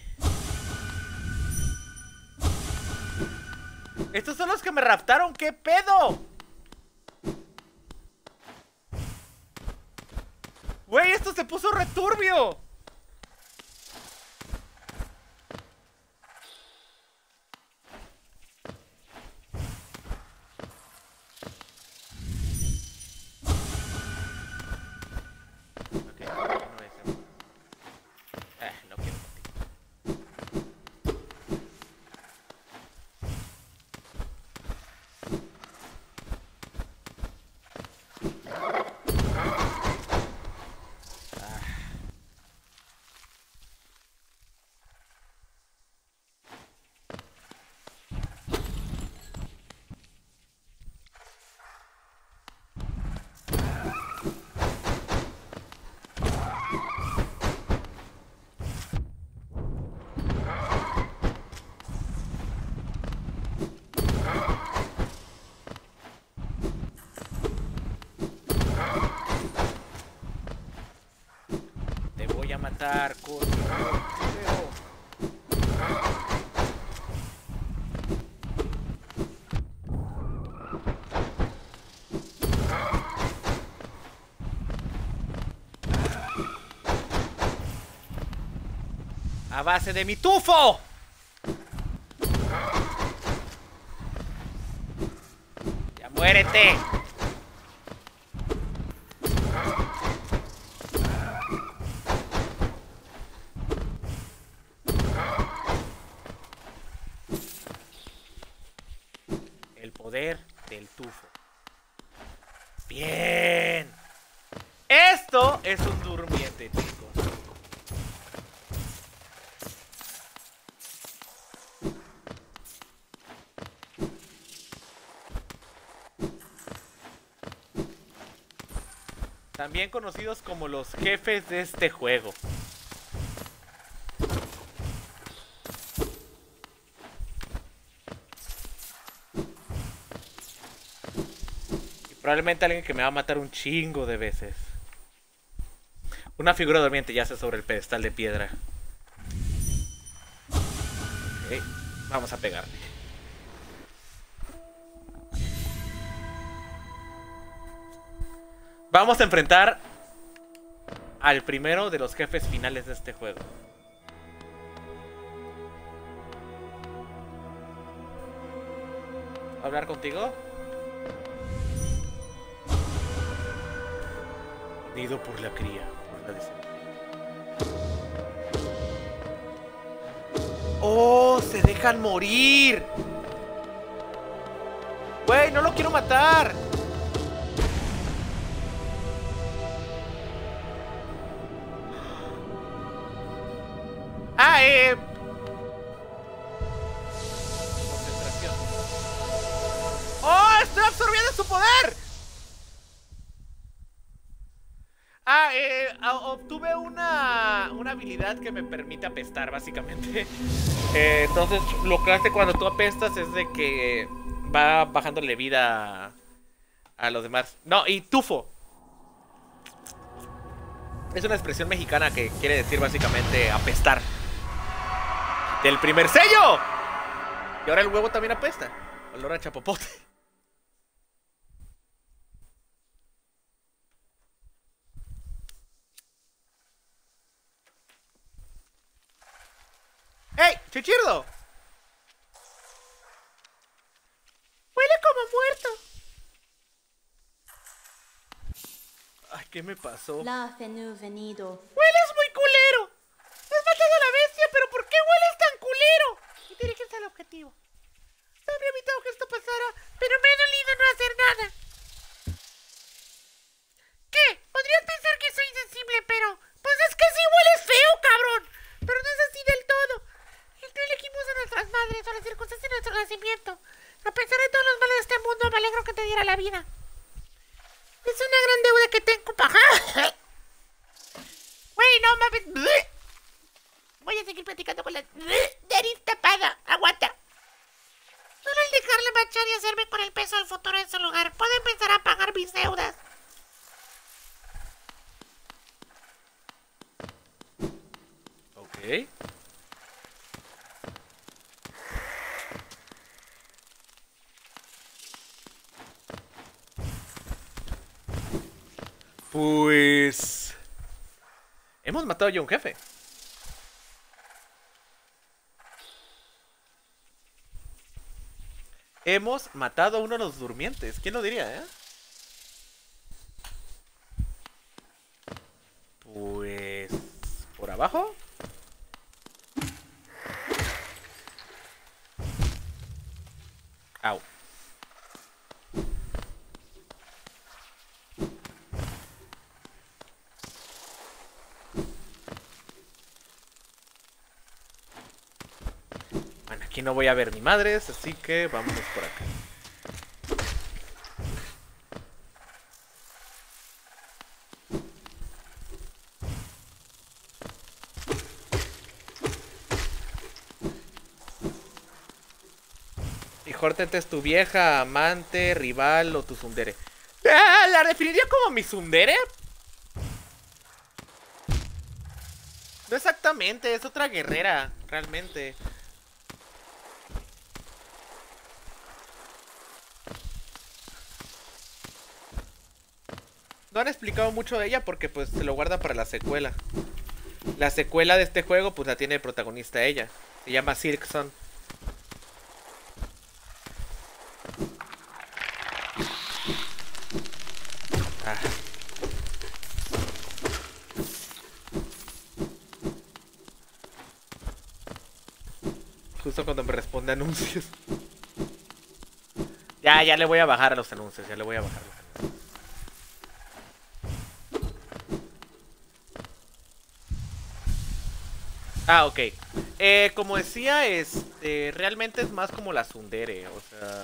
Estos son los que me raptaron, ¿qué pedo? Güey, esto se puso returbio. Matar con a base de mi tufo. Ya muérete. poder del tufo. Bien. Esto es un durmiente, chicos. También conocidos como los jefes de este juego. Y probablemente alguien que me va a matar un chingo de veces. Una figura durmiente yace sobre el pedestal de piedra. Ok, vamos a pegarle. Vamos a enfrentar al primero de los jefes finales de este juego. ¿Hablar contigo? Nido por la cría. Por la ¡oh! ¡Se dejan morir! ¡Güey! ¡No lo quiero matar! Ah, eh... concentración. ¡Oh! ¡Estoy absorbiendo su poder! Ah, eh... obtuve una... una habilidad que me permite apestar, básicamente. eh, entonces, lo que hace cuando tú apestas es de que va bajándole vida a, a los demás. No, y tufo. Es una expresión mexicana que quiere decir básicamente apestar. ¡Del primer sello! Y ahora el huevo también apesta. Olor a chapopote. ¡Ey! ¡Chichirdo! Huele como muerto. Ay, ¿qué me pasó? La Fenu venido. ¡Hueles muy culero! ¡Has matado a la bestia, pero ¿por qué hueles tan culero? Y diriges al objetivo. No habría evitado que esto pasara, pero me ha dolido no hacer nada. ¿Qué? Podrías pensar que soy insensible, pero... pues es que sí hueles feo, cabrón. Pero no es así del todo. El no elegimos a nuestras madres o las circunstancias de nuestro nacimiento. A pesar de todos los males de este mundo, me alegro que te diera la vida. Es una gran deuda que tengo, paja. Güey, no mames. Voy a seguir platicando con la nariz tapada. Aguanta. Solo al dejarle marchar y hacerme con el peso del futuro en su lugar, puedo empezar a pagar mis deudas. Ok. Pues... hemos matado ya a un jefe. Hemos matado a uno de los durmientes. ¿Quién lo diría, eh? Pues... ¿por abajo? Au. Bueno, aquí no voy a ver ni madres, así que vámonos por acá. Y Hortente es tu vieja, amante, rival o tu tsundere. Ah, ¿la definiría como mi tsundere? No exactamente, es otra guerrera, realmente. No han explicado mucho de ella porque pues se lo guarda para la secuela. La secuela de este juego pues la tiene de protagonista ella. Se llama Silksong. Ah. Justo cuando me responde anuncios. Ya, ya le voy a bajar a los anuncios, ya le voy a bajar a los anuncios. Ah, ok. Eh, como decía, este, realmente es más como la tsundere, o sea...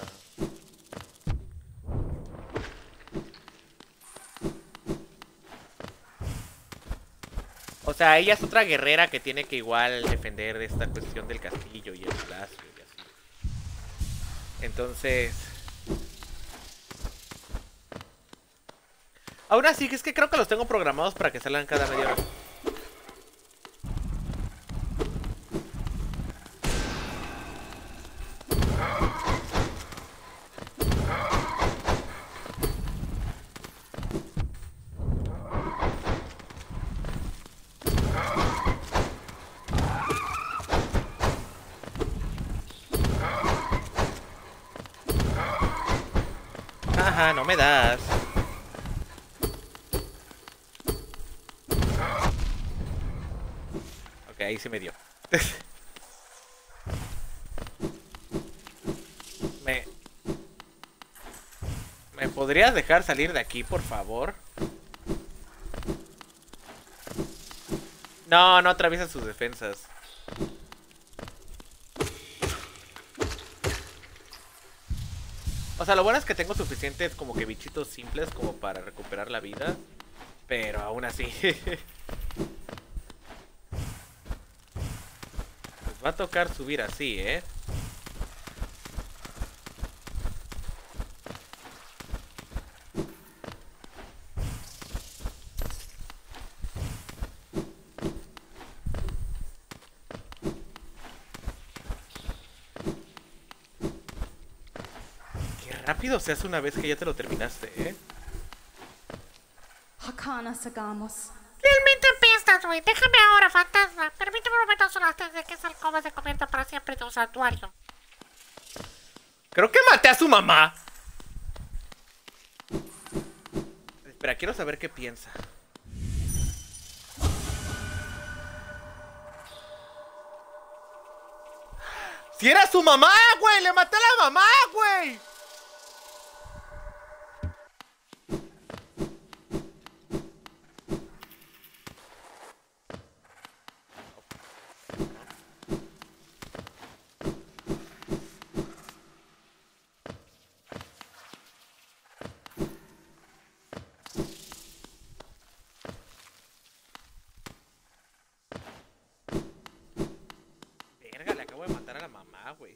O sea, ella es otra guerrera que tiene que igual defender esta cuestión del castillo y el palacio y así. Entonces... Aún así, es que creo que los tengo programados para que salgan cada media hora. Ajá, no me das. Ok, ahí se me dio. me... ¿Me podrías dejar salir de aquí, por favor? No, no atraviesa sus defensas. O sea, lo bueno es que tengo suficientes como que bichitos simples como para recuperar la vida. Pero aún así. Les va a tocar subir así, ¿eh? Qué rápido se hace una vez que ya te lo terminaste, ¿eh? Hakana Sagamos. Realmente apestas, güey. Déjame ahora, fantasma. Permíteme un momento solo antes de que esa alcoba se convierta para siempre en un santuario. Creo que maté a su mamá. Espera, quiero saber qué piensa. ¡Si era su mamá, güey! ¡Le maté a la mamá, güey! Verga, le acabo de matar a la mamá, güey.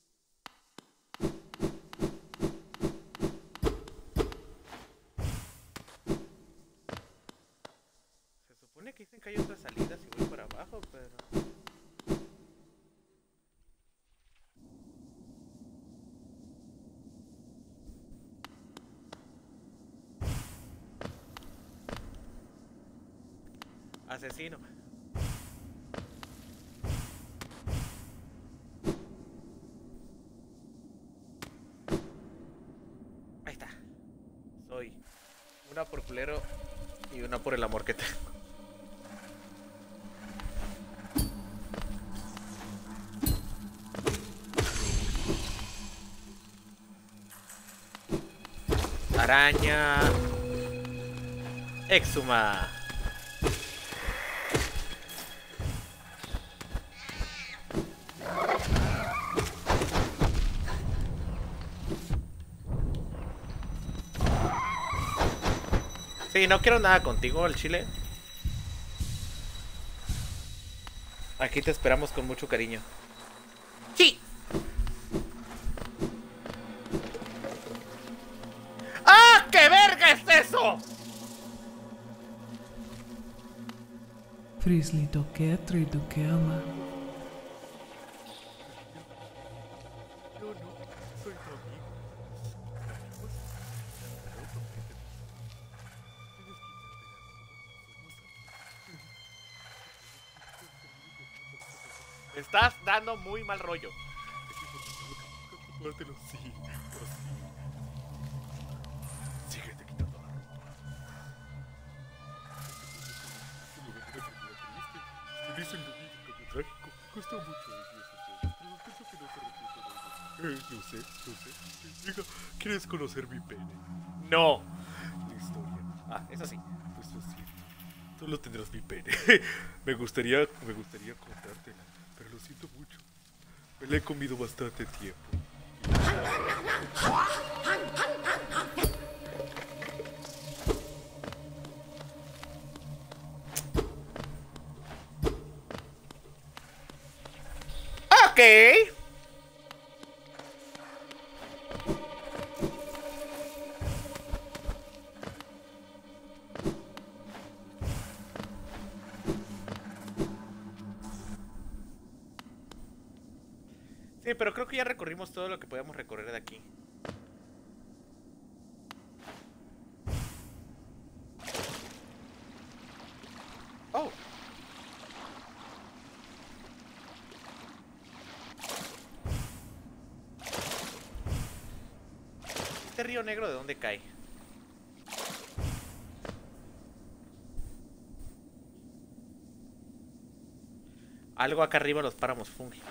Se supone que dicen que hay otras salidas y voy para abajo, pero... Asesino. Ahí está. Soy una por culero y una por el amor que tengo. Araña. Exuma. Sí, no quiero nada contigo, el chile. Aquí te esperamos con mucho cariño. Sí. ¡Ah! ¡Qué verga es eso! Frisley toque, tri toque ama. Me estás dando muy mal rollo. Eh, yo sé, yo sé. Diga, ¿quieres conocer mi pene? No. La historia. Ah, eso sí. Pues así. Solo tendrás mi pene. me gustaría, me gustaría contártela, pero lo siento mucho. Me la he comido bastante tiempo. Ok. Sí, pero creo que ya recorrimos todo lo que podíamos recorrer de aquí. Oh. ¿Este río negro de dónde cae? Algo acá arriba, los páramos fúngicos.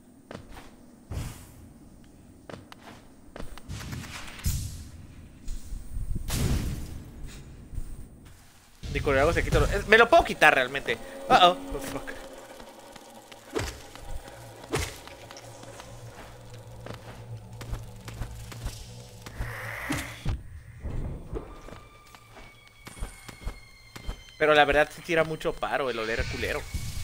Y con el agua se quita lo... Me lo puedo quitar realmente. Uh oh, oh fuck. Pero la verdad sí tira mucho paro el oler culero.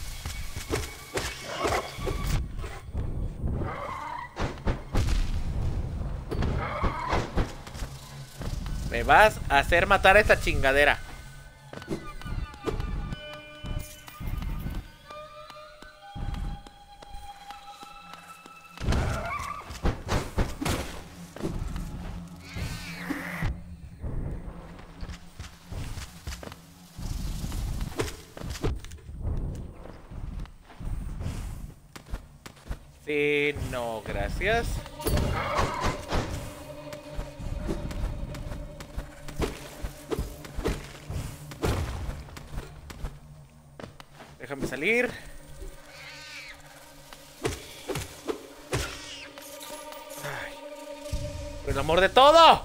Me vas a hacer matar a esta chingadera. Sí, no, gracias. Déjame salir. Ay. Por el amor de todo.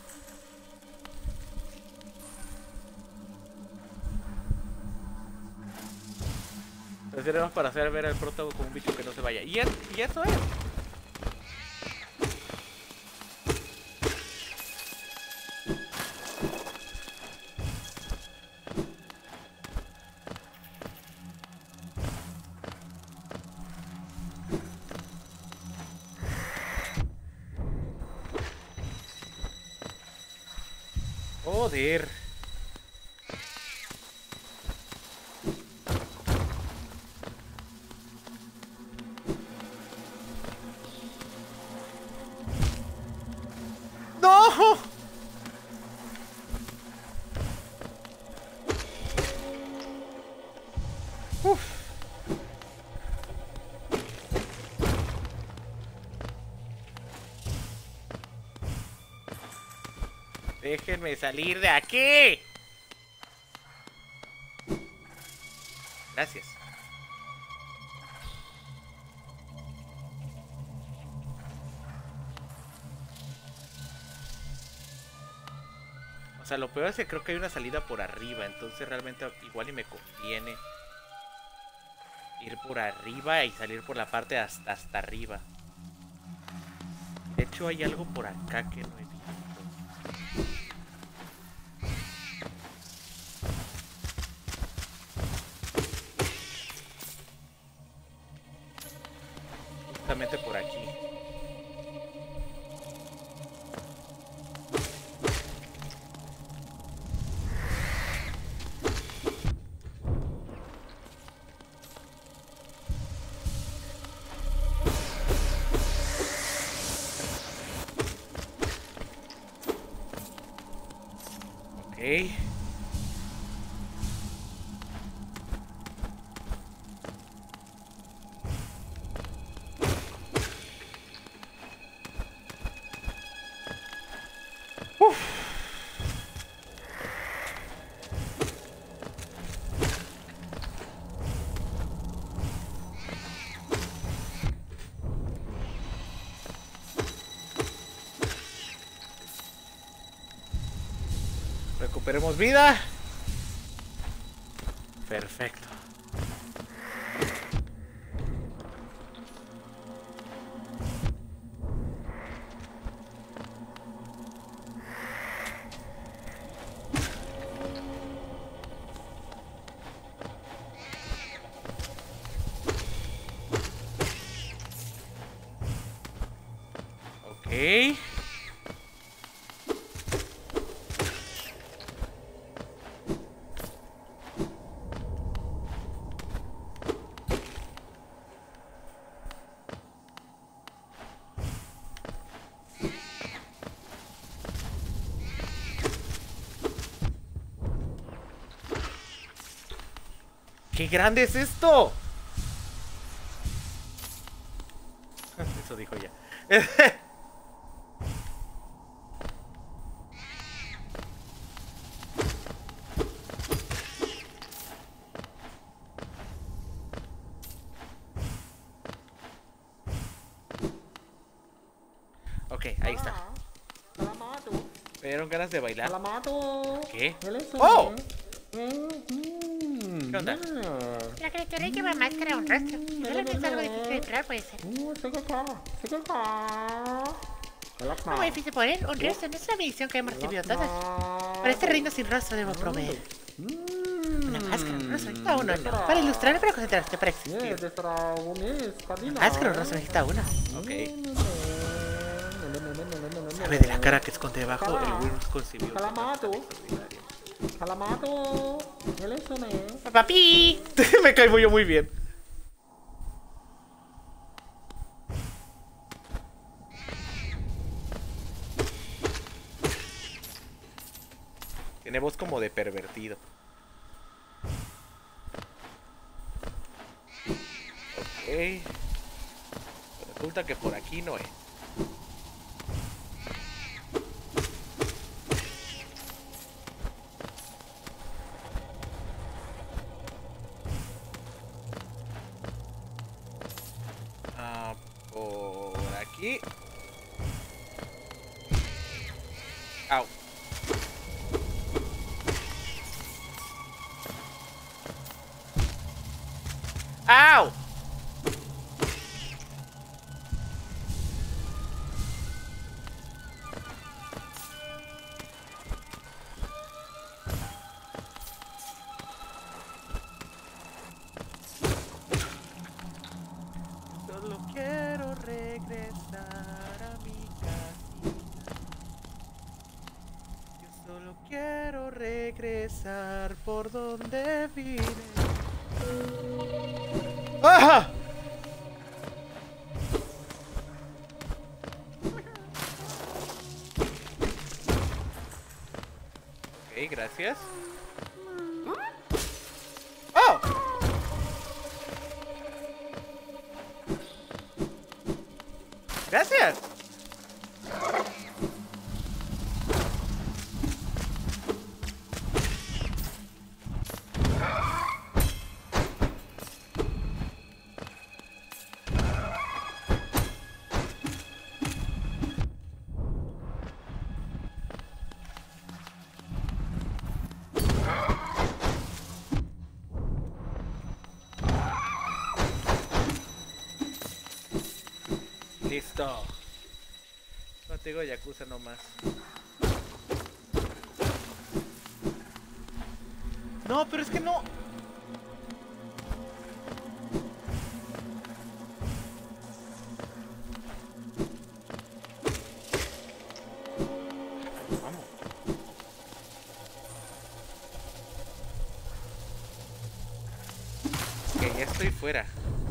Tenemos para hacer ver al prótago como un bicho que no se vaya. Y, es, y eso es. Joder. ¡No! Uf. Déjenme salir de aquí. Gracias. O sea, lo peor es que creo que hay una salida por arriba. Entonces realmente igual y me conviene ir por arriba y salir por la parte hasta, hasta arriba. De hecho hay algo por acá que no he visto. Justamente por aquí. Ok. Recuperemos vida. Perfecto. Ok. ¡Qué grande es esto! Eso dijo ya. Ok, ahí está. Me dieron ganas de bailar. ¿Qué? ¡Oh! ¿Qué onda? La criatura lleva máscara a un rostro. Solamente es algo difícil de entrar, puede ser. No muy difícil poner un rostro, no es la medición que hemos recibido todas. Para este reino sin rostro debo proveer una máscara, un rostro necesita uno, no. Para ilustrar, para concentrarse, para existir. Una máscara, un rostro necesita uno. Ok. Sabe de la cara que esconde debajo, el Wyrms concibió. ¡Papi! Me caigo yo muy bien. Tiene voz como de pervertido. Ok. Resulta que por aquí no es. Ah, por aquí. Au. ¡Au! Solo quiero regresar a mi casita. Yo solo quiero regresar por donde vine. ¡Ah! Ok, gracias. ¡Oh! Gracias. Listo. No tengo Yakuza nomás. No, pero es que no. Vamos. Ok, ya estoy fuera.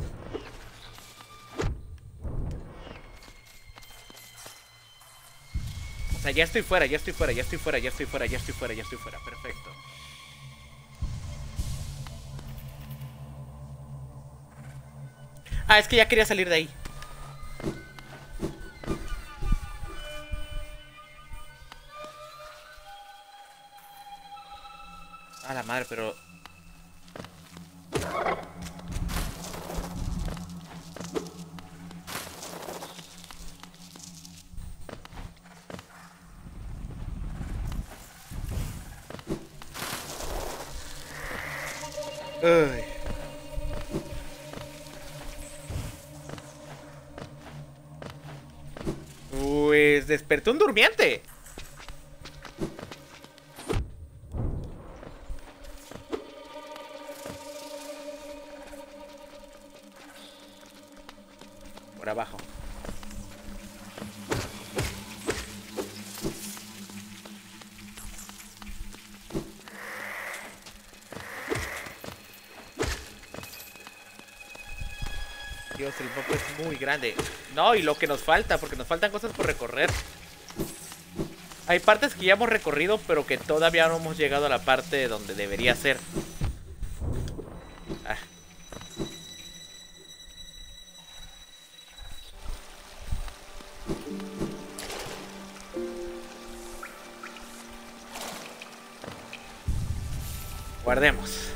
O sea, ya estoy fuera, ya estoy fuera, ya estoy fuera, ya estoy fuera, ya estoy fuera, ya estoy fuera. Perfecto. Ah, es que ya quería salir de ahí. A la madre, pero... Ay. Pues desperté un durmiente. Por abajo. Dios, el mapa es muy grande. No, y lo que nos falta, porque nos faltan cosas por recorrer. Hay partes que ya hemos recorrido, pero que todavía no hemos llegado a la parte donde debería ser. Ah. Guardemos.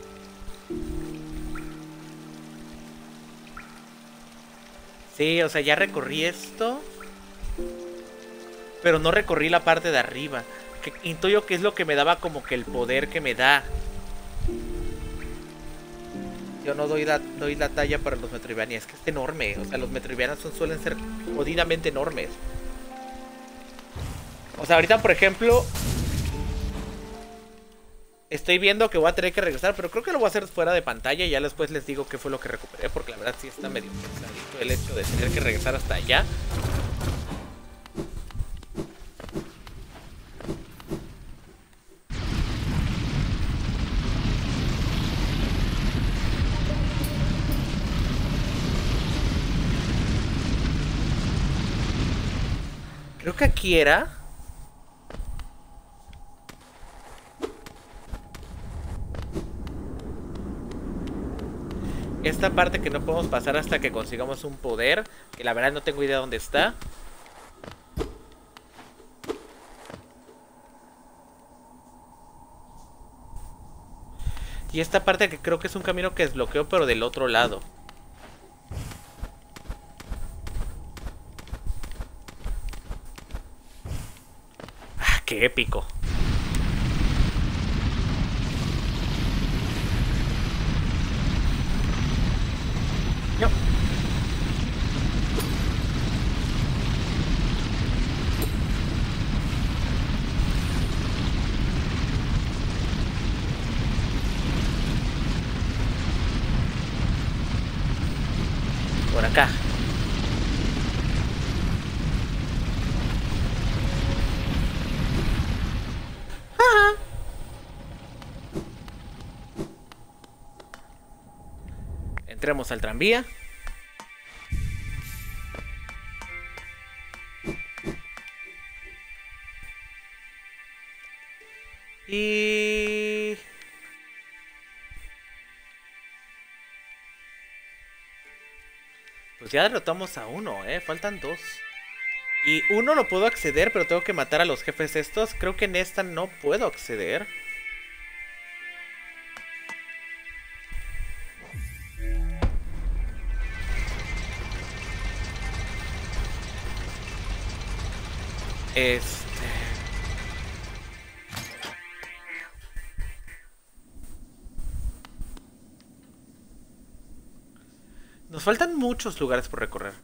Sí, o sea, ya recorrí esto, pero no recorrí la parte de arriba, que intuyo que es lo que me daba como que el poder que me da. Yo no doy la, doy la talla para los Metroidvania, es que es enorme. O sea, los Metroidvania son, suelen ser jodidamente enormes. O sea, ahorita, por ejemplo, estoy viendo que voy a tener que regresar, pero creo que lo voy a hacer fuera de pantalla y ya después les digo qué fue lo que recuperé, porque la verdad sí está medio pesadito el hecho de tener que regresar hasta allá. Creo que aquí era. Esta parte que no podemos pasar hasta que consigamos un poder, que la verdad no tengo idea dónde está. Y esta parte que creo que es un camino que desbloqueo, pero del otro lado. ¡Ah, qué épico! No. Por acá. Ajá. Entremos al tranvía. Y... pues ya derrotamos a uno, eh. Faltan dos. Y uno lo puedo acceder, pero tengo que matar a los jefes estos. Creo que en esta no puedo acceder. Este... nos faltan muchos lugares por recorrer.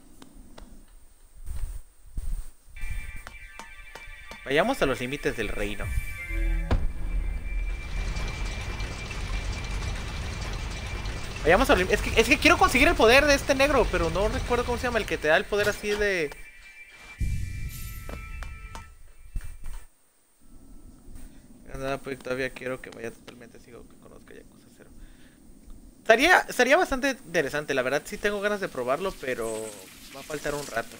Vayamos a los límites del reino. Vayamos a los límites. Es que, es que quiero conseguir el poder de este negro, pero no recuerdo cómo se llama, el que te da el poder así de... nada, pues todavía quiero que vaya totalmente, sigo que conozca ya cosas cero. Estaría, estaría bastante interesante, la verdad sí tengo ganas de probarlo, pero va a faltar un rato.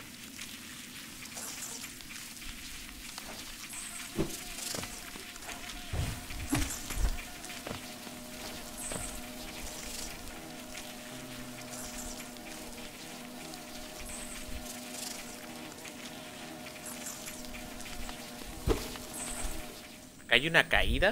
Acá hay una caída.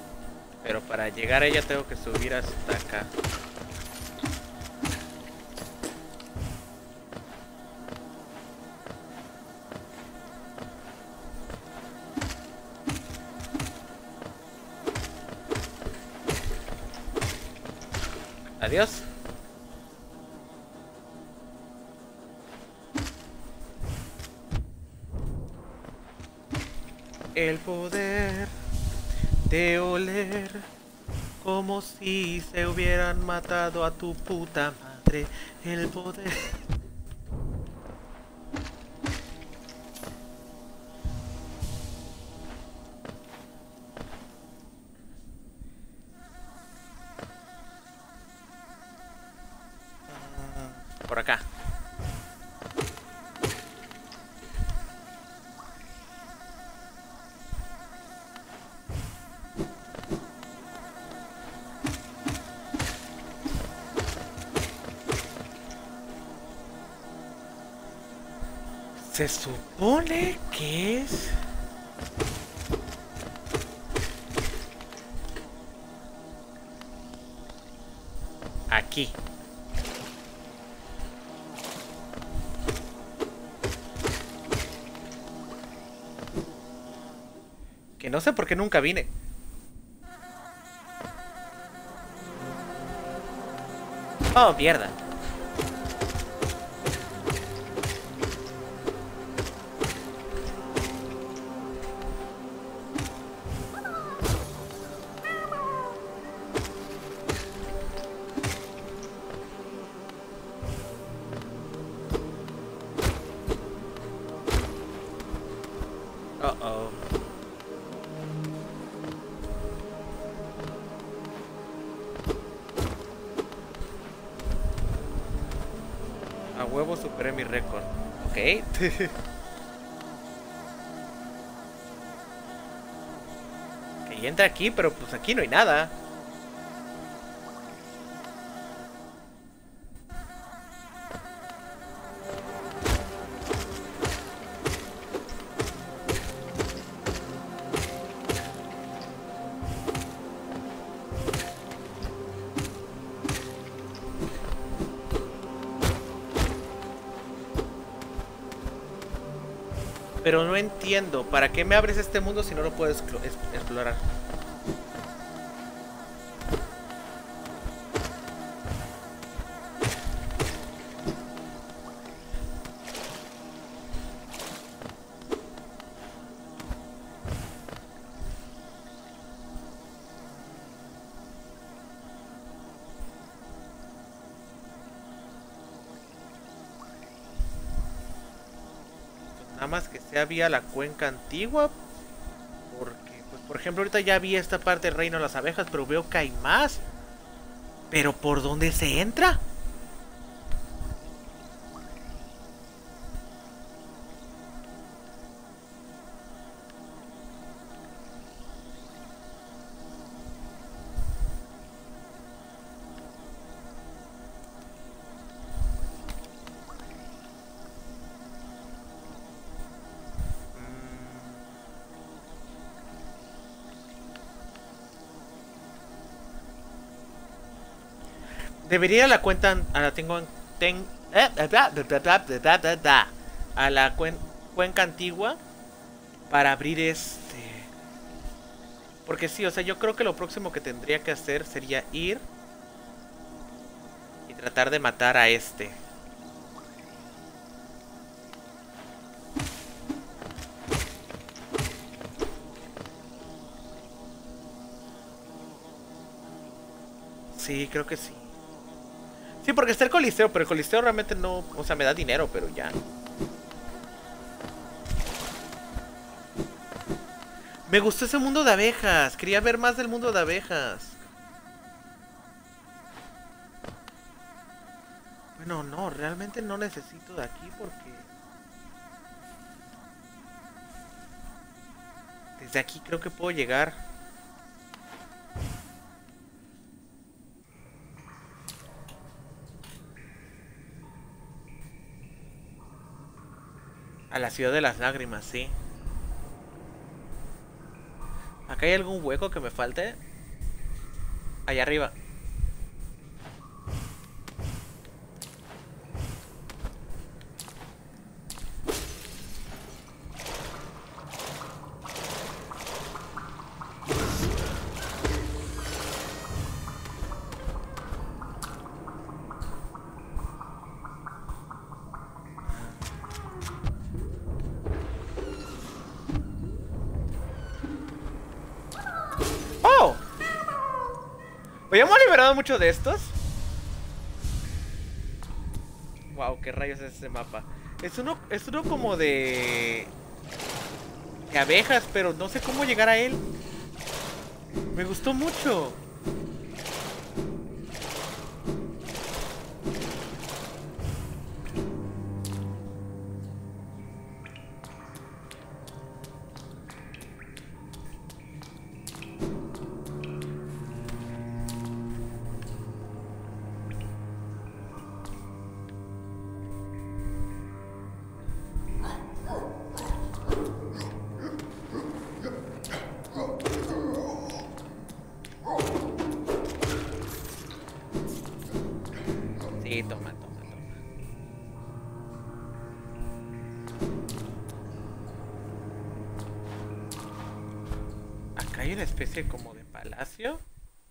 Pero para llegar a ella tengo que subir hasta acá. Adiós. El poder de oler como si se hubieran matado a tu puta madre. El poder. Por acá. Se supone que es... aquí. Que no sé por qué nunca vine. Oh, mierda. Uh oh. A huevo superé mi récord. Ok. Que entra aquí, pero pues aquí no hay nada. Pero no entiendo, ¿para qué me abres este mundo si no lo puedo explorar? Nada más que sea vía la cuenca antigua. Porque, pues, por ejemplo, ahorita ya vi esta parte del reino de las abejas, pero veo que hay más. ¿Pero por dónde se entra? Debería la cuenta a la tengo ten, eh, a la cuen, cuenca antigua para abrir este. Porque sí, o sea, yo creo que lo próximo que tendría que hacer sería ir y tratar de matar a este. Sí, creo que sí. Sí, porque está el Coliseo, pero el Coliseo realmente no... O sea, me da dinero, pero ya. Me gustó ese mundo de abejas. Quería ver más del mundo de abejas. Bueno, no, realmente no necesito de aquí porque... Desde aquí creo que puedo llegar... a la ciudad de las lágrimas, sí. ¿Acá hay algún hueco que me falte? Allá arriba. Oye, hemos liberado mucho de estos. Wow, qué rayos es ese mapa. Es uno, es uno como de... de abejas, pero no sé cómo llegar a él. Me gustó mucho. Sí, toma, toma, toma. Acá hay una especie como de palacio.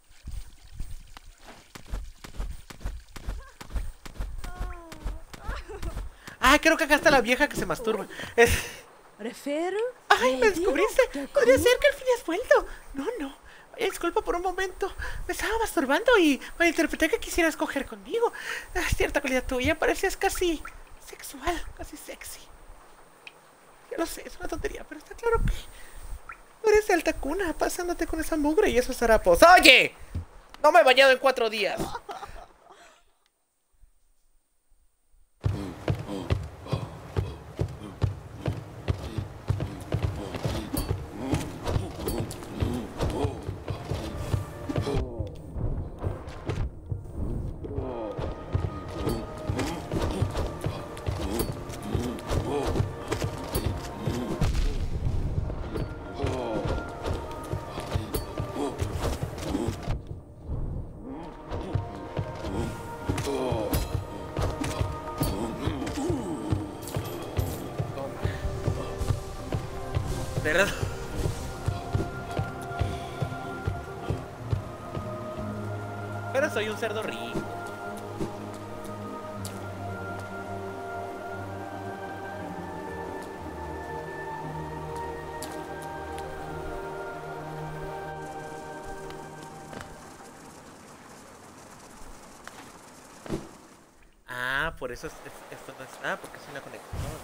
Ah, creo que acá está la vieja que se masturba. Es... Refero? ¡Ay, me descubriste! Podría ser que al fin has vuelto. No, no. Ay, disculpa por un momento. Me estaba masturbando y malinterpreté que quisieras coger conmigo. Ay, cierta calidad tuya. Parecías casi sexual, casi sexy. Ya lo sé, es una tontería, pero está claro que tú eres de alta cuna, pasándote con esa mugre y esos harapos. ¡Oye! No me he bañado en cuatro días. ¿Verdad? Pero soy un cerdo rico. Ah, por eso es, es, esto no está, porque es una conexión.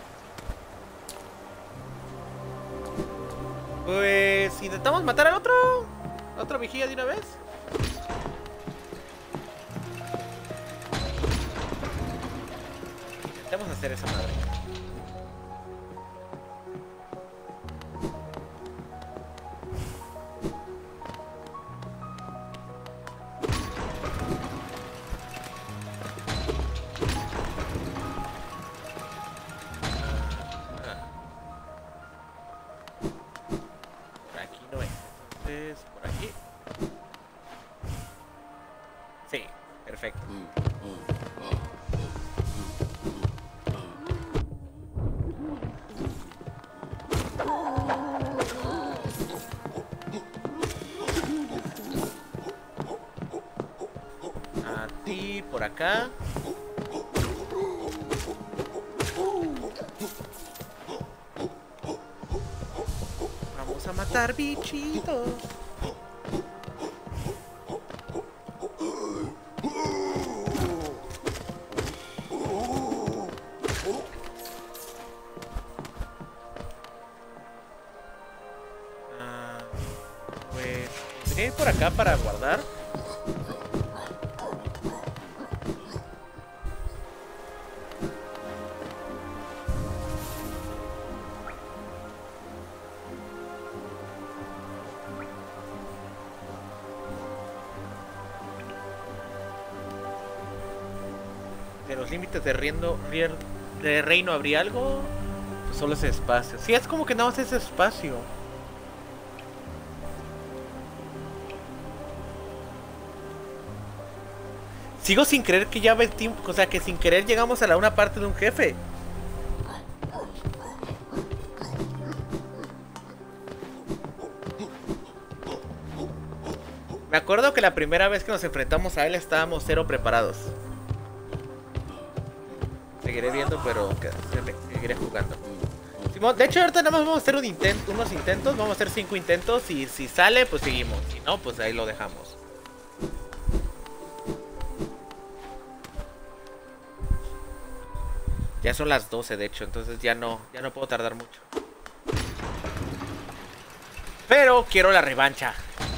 Pues intentamos matar al otro. ¿A otro vigía de una vez? Intentemos hacer esa madre. Por aquí. Sí, perfecto. A ti por acá. Vamos a matar bichitos. Por acá para guardar. De los límites de riendo, de reino habría algo. Pues solo ese espacio. Sí, es como que nada más ese espacio. Sigo sin creer que ya vestimos, o sea, que sin querer llegamos a la una parte de un jefe. Me acuerdo que la primera vez que nos enfrentamos a él estábamos cero preparados. Seguiré viendo, pero seguiré jugando. De hecho, ahorita nada más vamos a hacer un intento, unos intentos, vamos a hacer cinco intentos y si sale, pues seguimos. Si no, pues ahí lo dejamos. Ya son las doce, de hecho, entonces ya no, ya no puedo tardar mucho. Pero quiero la revancha.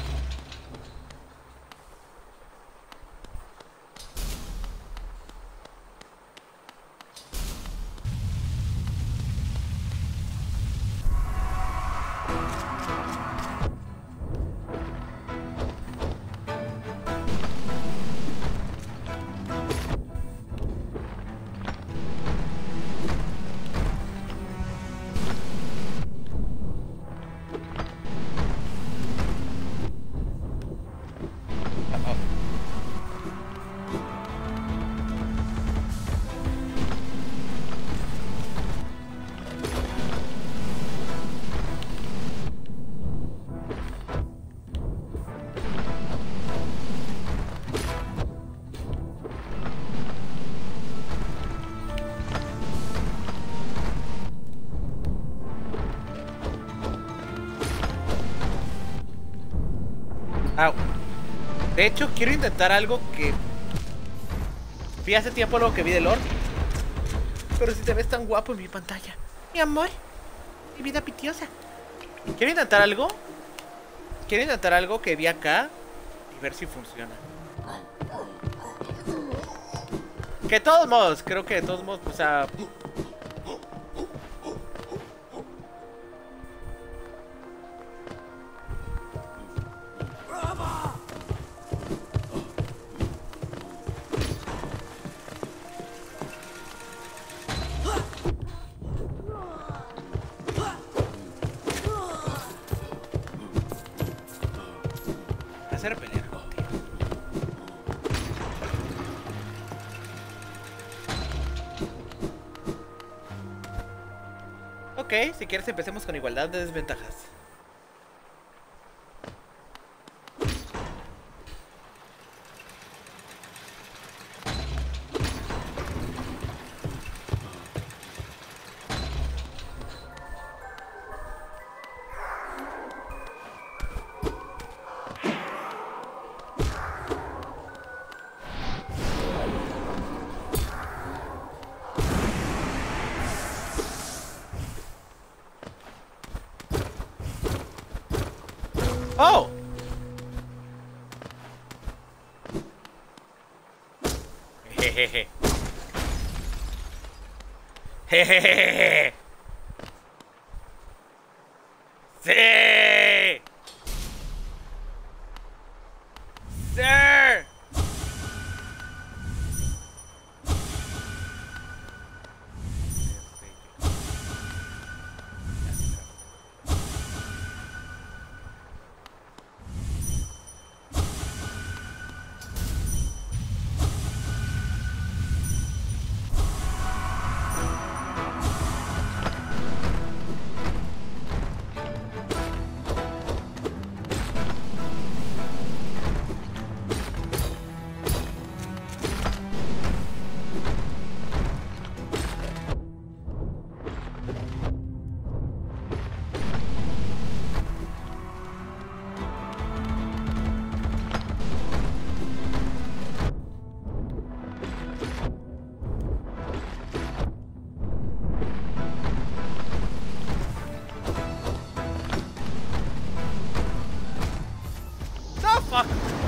Au. De hecho, quiero intentar algo que vi hace tiempo, algo que vi de Lord. Pero si te ves tan guapo en mi pantalla. Mi amor, mi vida pitiosa. Quiero intentar algo. Quiero intentar algo que vi acá y ver si funciona. Que de todos modos, creo que de todos modos, o sea... hacer pelear contigo. Ok, si quieres empecemos con igualdad de desventajas. ¡Oh! Jejeje. Jejeje. ¡Sí! ¡Sir! Fuck.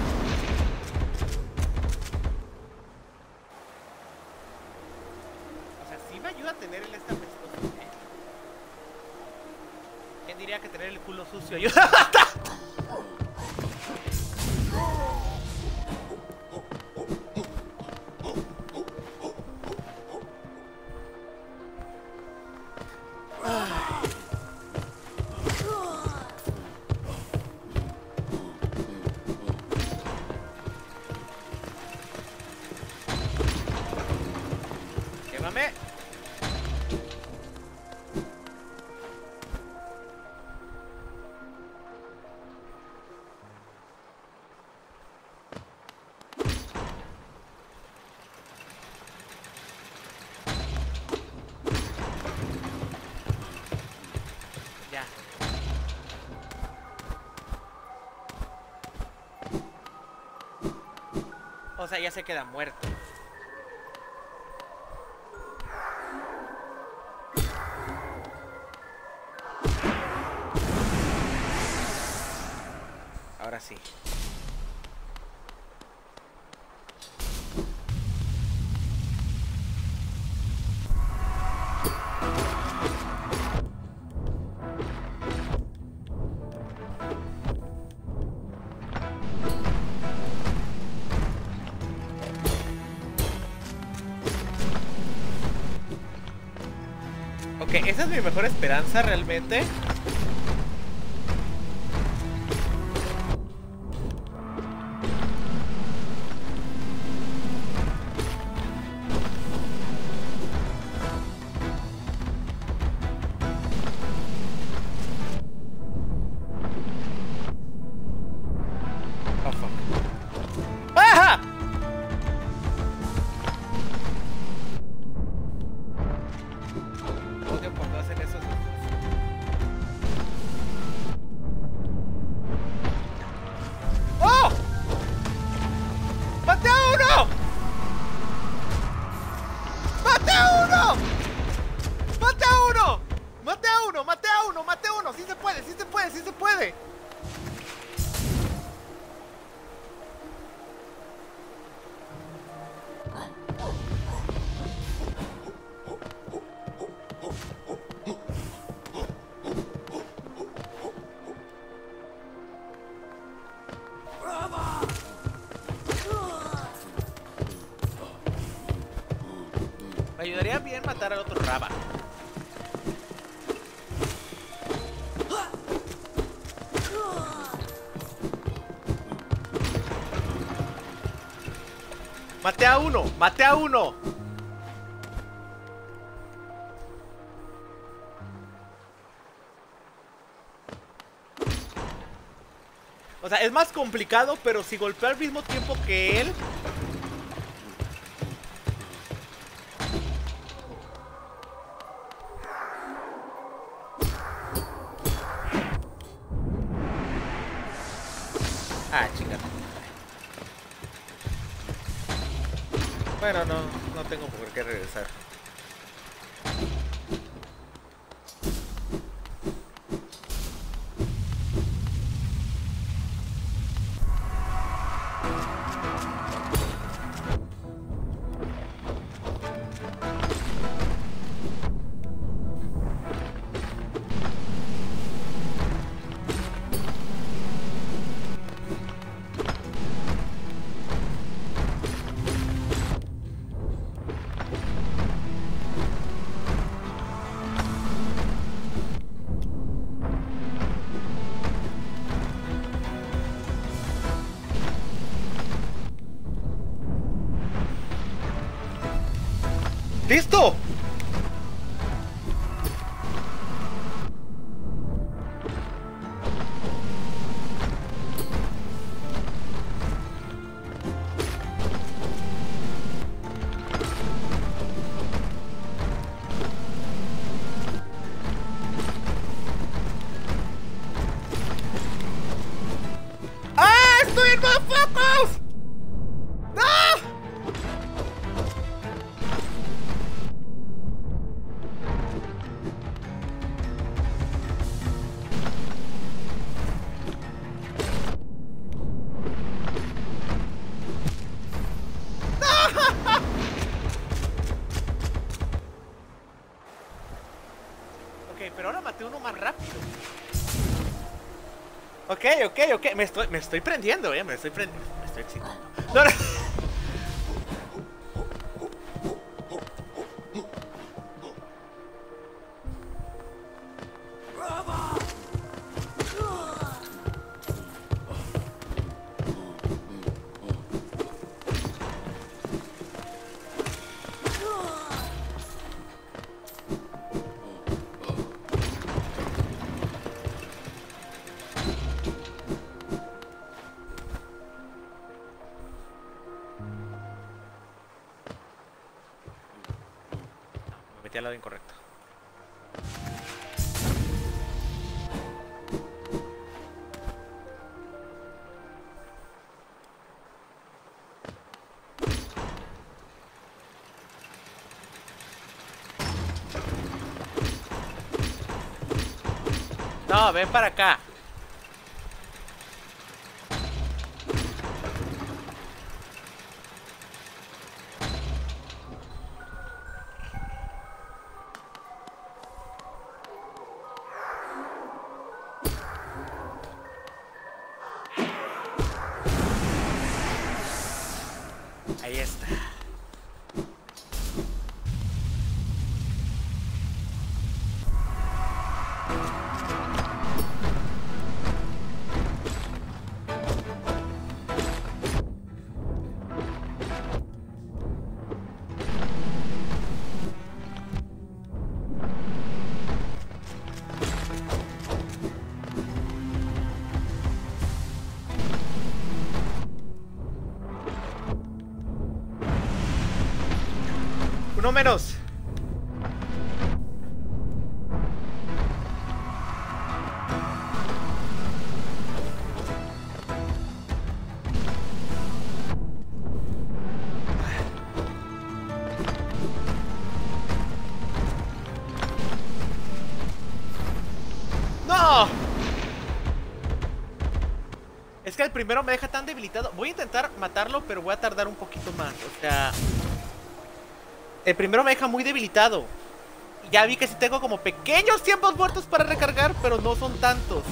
O sea, sí me ayuda a tener el esta pestoso, ¿eh? ¿Quién diría que tener el culo sucio ayuda? Llévame. Ya. O sea, ya se queda muerto. ahora sí. Ok, esa es mi mejor esperanza realmente. Oh, fuck. ¡Ajá! Odio cuando hacen esos. ¡Oh! ¡Maté a uno! ¡Maté a uno! ¡Maté a uno! ¡Maté a uno! ¡Maté a uno! ¡Maté a uno! ¡Sí se puede! ¡Sí se puede! ¡Sí se puede! Me ayudaría bien matar al otro Raba. Maté a uno, maté a uno. O sea, es más complicado, pero si golpeo al mismo tiempo que él. Ah, chingada. Bueno, no, no tengo por qué regresar. ¡Listo! ¡Ah! ¡Estoy en más focos! ¡No! Ok, pero ahora maté uno más rápido. Ok, ok, ok. Me estoy, me estoy prendiendo, eh. Me estoy prendiendo. Me estoy excitando. No, no. Me metí al lado incorrecto. No, ven para acá. Ahí está. Uno menos. ¡No! Es que el primero me deja tan debilitado. Voy a intentar matarlo, pero voy a tardar un poquito más. O sea... El primero me deja muy debilitado. Ya vi que sí tengo como pequeños tiempos muertos para recargar, pero no son tantos.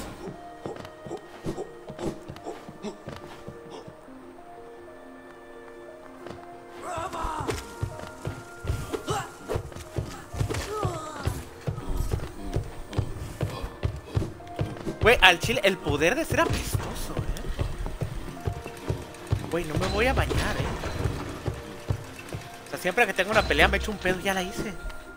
Güey, al chile, el poder de ser apestoso, eh. Güey, no me voy a bañar, eh. O sea, siempre que tengo una pelea me echo un pedo, ya la hice.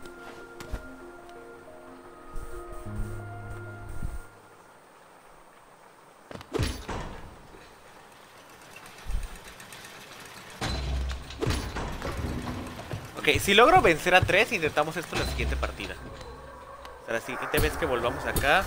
Ok, si logro vencer a tres, intentamos esto en la siguiente partida. O sea, la siguiente vez que volvamos acá.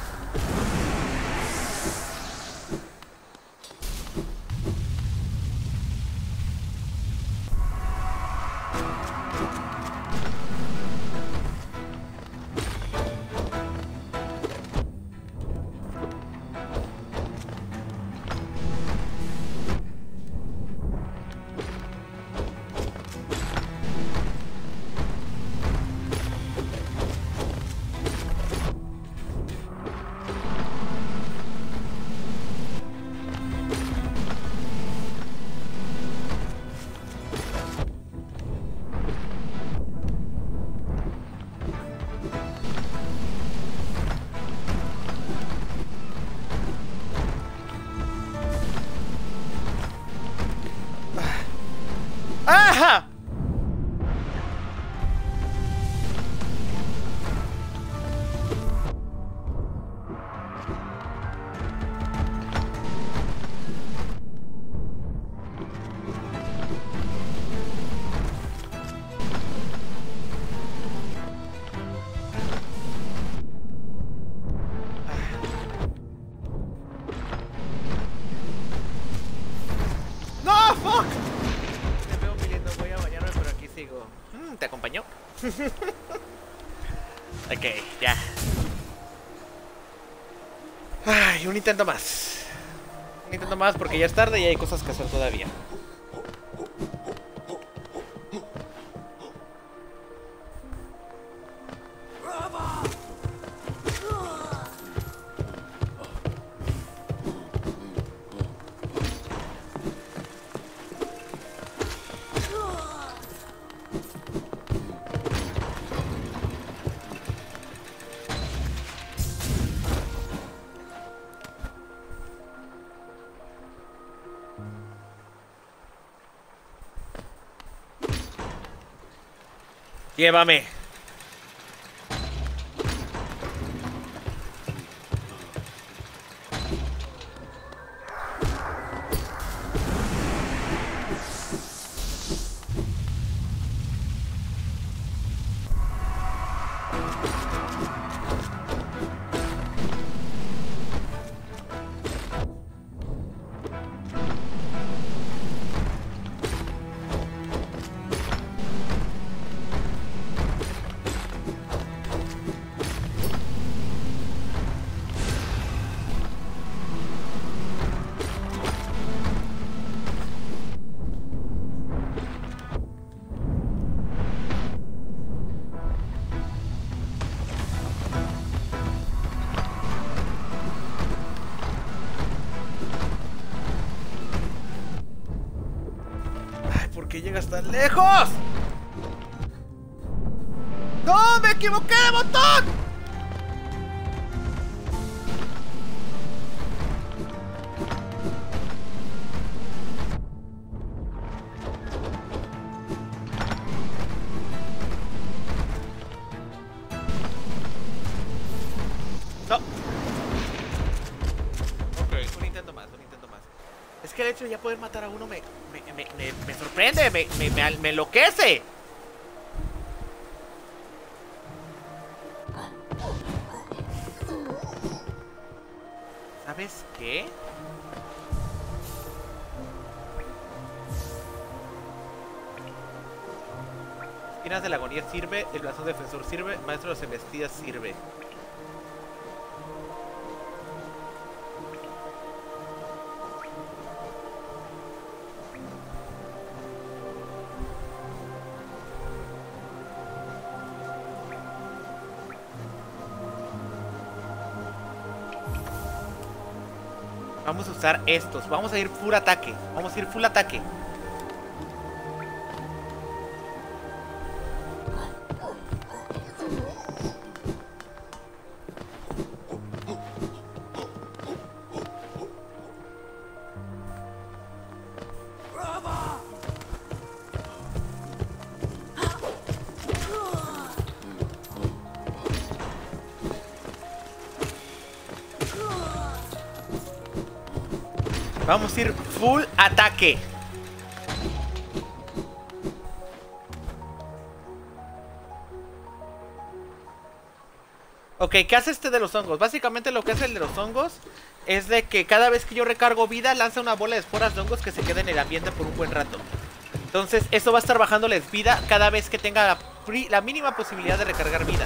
¡Ajá! ¡No! ¡Fuck! Me veo pidiendo, voy a bañarme, pero aquí sigo. Mm, ¿te acompañó? Ok, ya. Ay, un intento más. Un intento más porque ya es tarde y hay cosas que hacer todavía. Llévame. qué llegas tan lejos? ¡No! ¡Me equivoqué de botón! No. Ok, un intento más, un intento más. Es que el hecho de ya poder matar a uno me, me, me, me, me sorprende, me, me, me, me enloquece. ¿Sabes qué? Espinas de la agonía sirve, el blasón defensor sirve, maestro de las embestidas sirve. Vamos a usar estos. Vamos a ir full ataque. Vamos a ir full ataque. Vamos a ir full ataque. Ok, ¿qué hace este de los hongos? Básicamente lo que hace el de los hongos es de que cada vez que yo recargo vida lanza una bola de esporas de hongos que se queda en el ambiente por un buen rato. Entonces eso va a estar bajándoles vida cada vez que tenga la, la mínima posibilidad de recargar vida.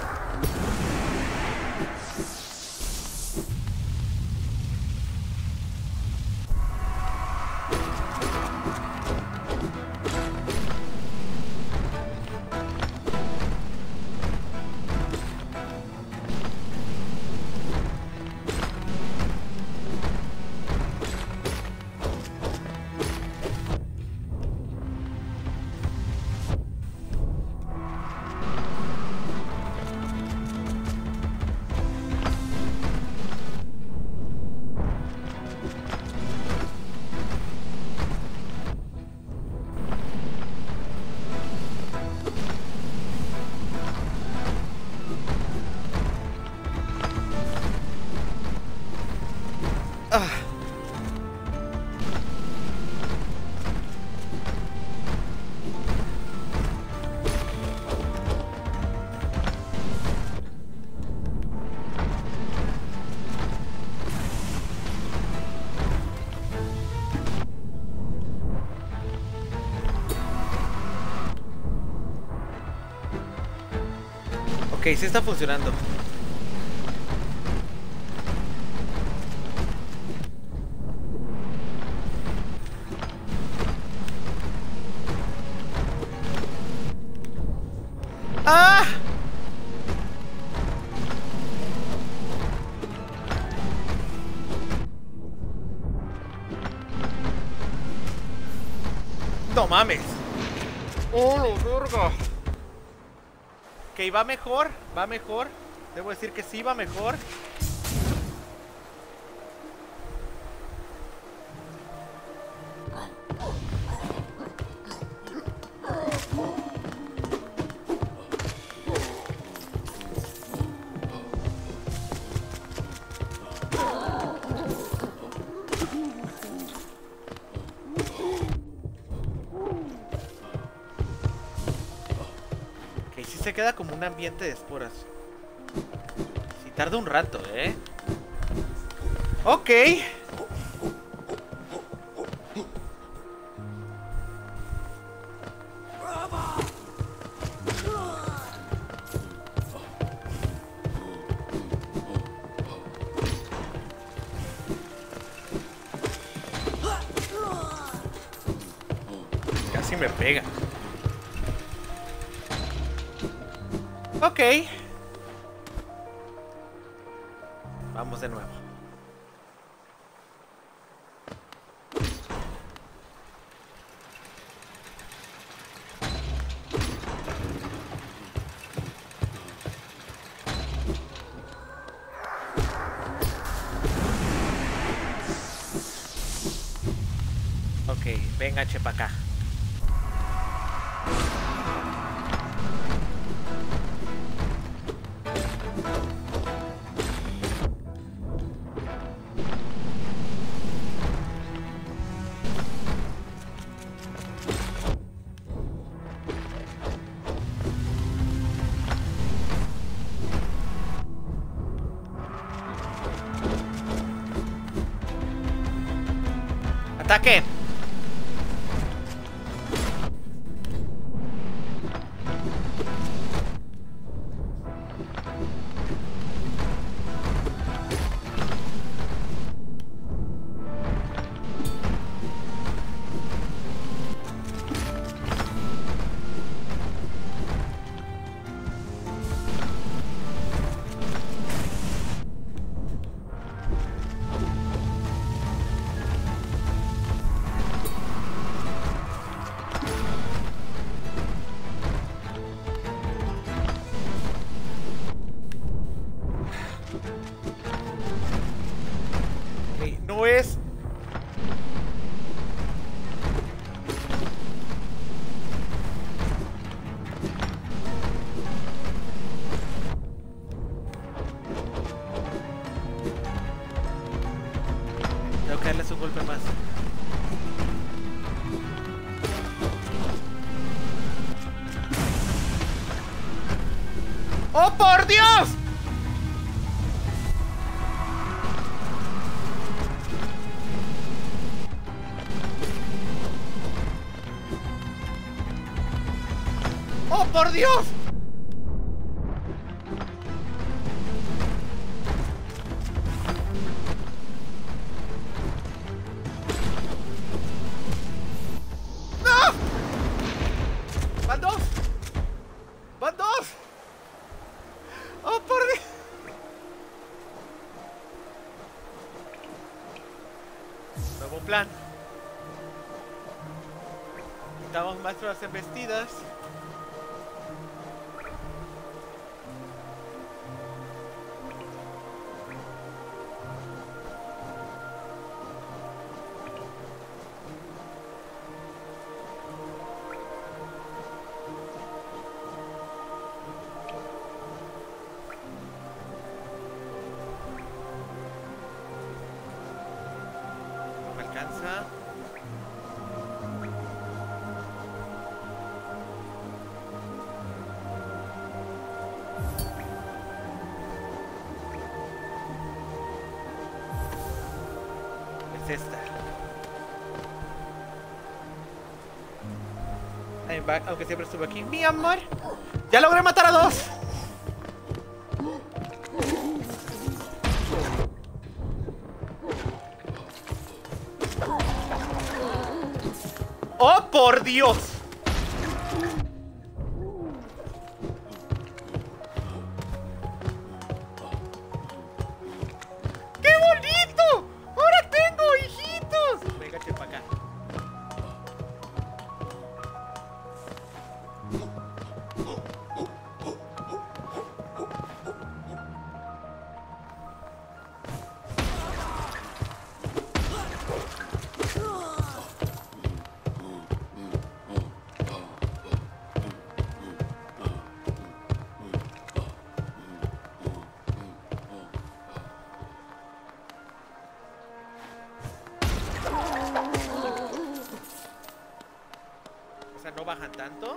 Ah. Ok, sí está funcionando. ¡Ah! No mames. ¡Oh, la verga! Ok, va mejor, va mejor. Debo decir que sí, va mejor. Se queda como un ambiente de esporas. Si tarda un rato, ¿eh? Ok. Casi me pega. Ok. Vamos de nuevo. venga, chepa acá. ¡Ataque! No es... Tengo que darle su golpe más. ¡Oh, por Dios! ¡Oh, por Dios! ¡No! ¡Van dos! ¡Van dos! ¡Oh, por Dios! Nuevo plan. Necesitamos más pruebas embestidas. Alcanza. Es esta. I'm back, aunque siempre estuve aquí. Mi amor. Ya logré matar a dos. ¡Oh, por Dios! ¡Qué bonito! ¡Ahora tengo hijitos! Venga, chepa acá. O sea, no bajan tanto.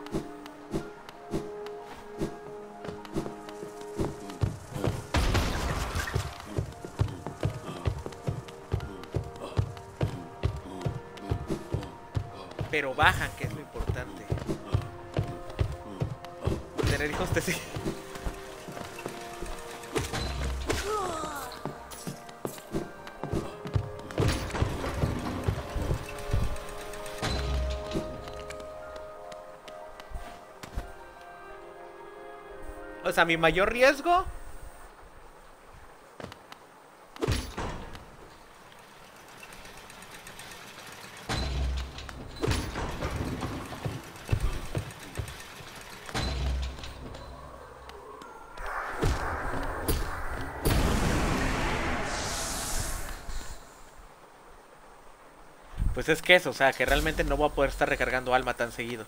Pero bajan, que es lo importante. Tener hijos de sí. O sea, mi mayor riesgo Pues es que eso, o sea, que realmente no voy a poder estar recargando alma tan seguido.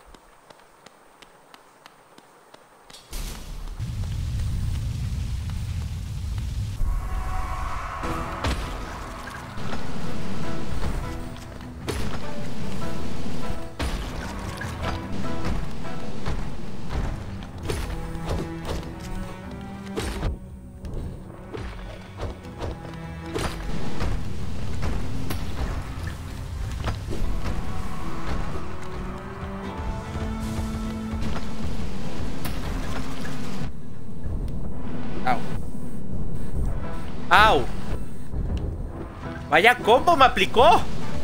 ¡Au! ¡Vaya combo me aplicó!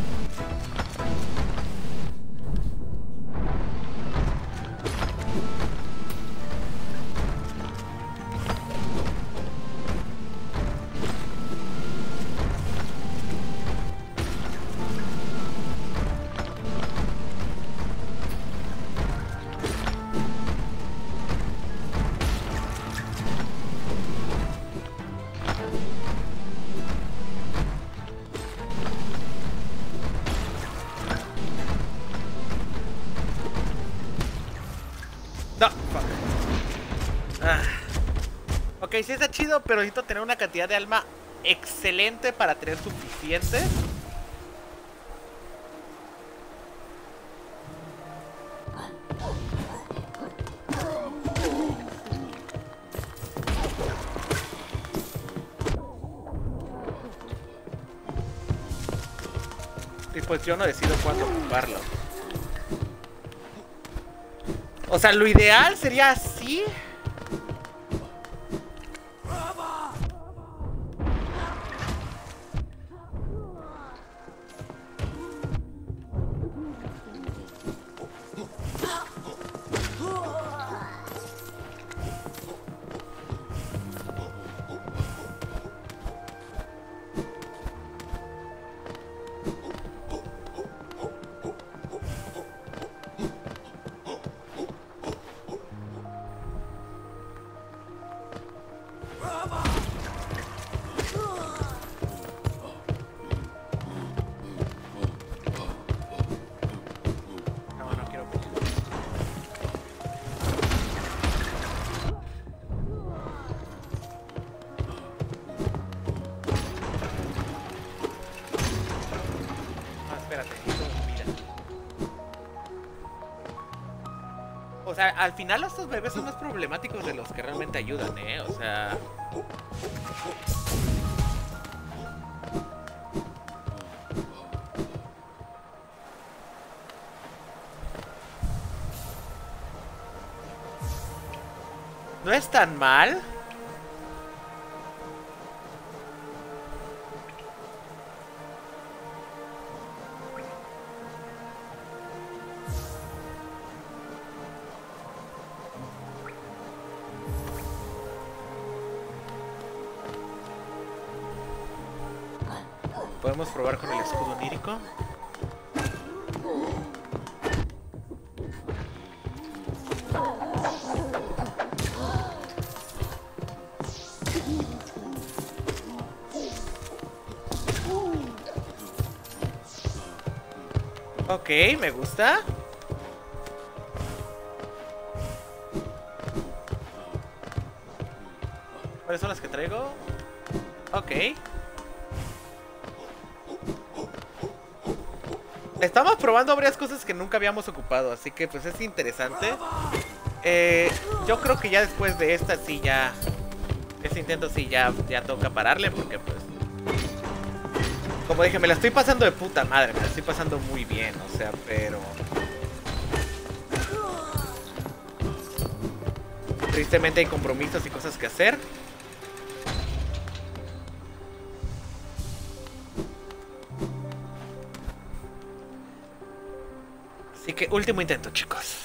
Ok, sí está chido, pero necesito tener una cantidad de alma excelente para tener suficiente. Y pues yo no decido cuándo ocuparlo. O sea, lo ideal sería así. O sea, al final estos bebés son más problemáticos de los que realmente ayudan, ¿eh? O sea... No es tan mal. Podemos probar con el escudo onírico. Ok, me gusta. ¿Cuáles son las que traigo? Ok. Estamos probando varias cosas que nunca habíamos ocupado, así que pues es interesante. Eh, yo creo que ya después de esta sí ya... Este intento sí ya, ya toca pararle porque pues... Como dije, me la estoy pasando de puta madre, me la estoy pasando muy bien, o sea, pero... Tristemente hay compromisos y cosas que hacer. Así que último intento, chicos.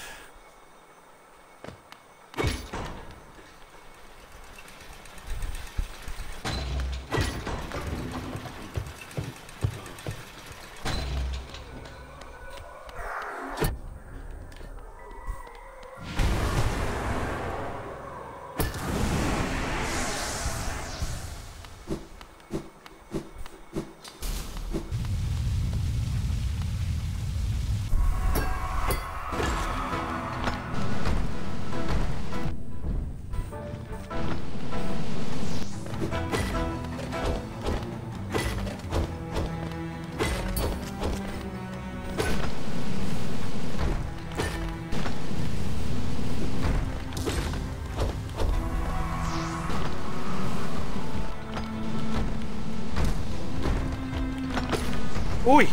Uy.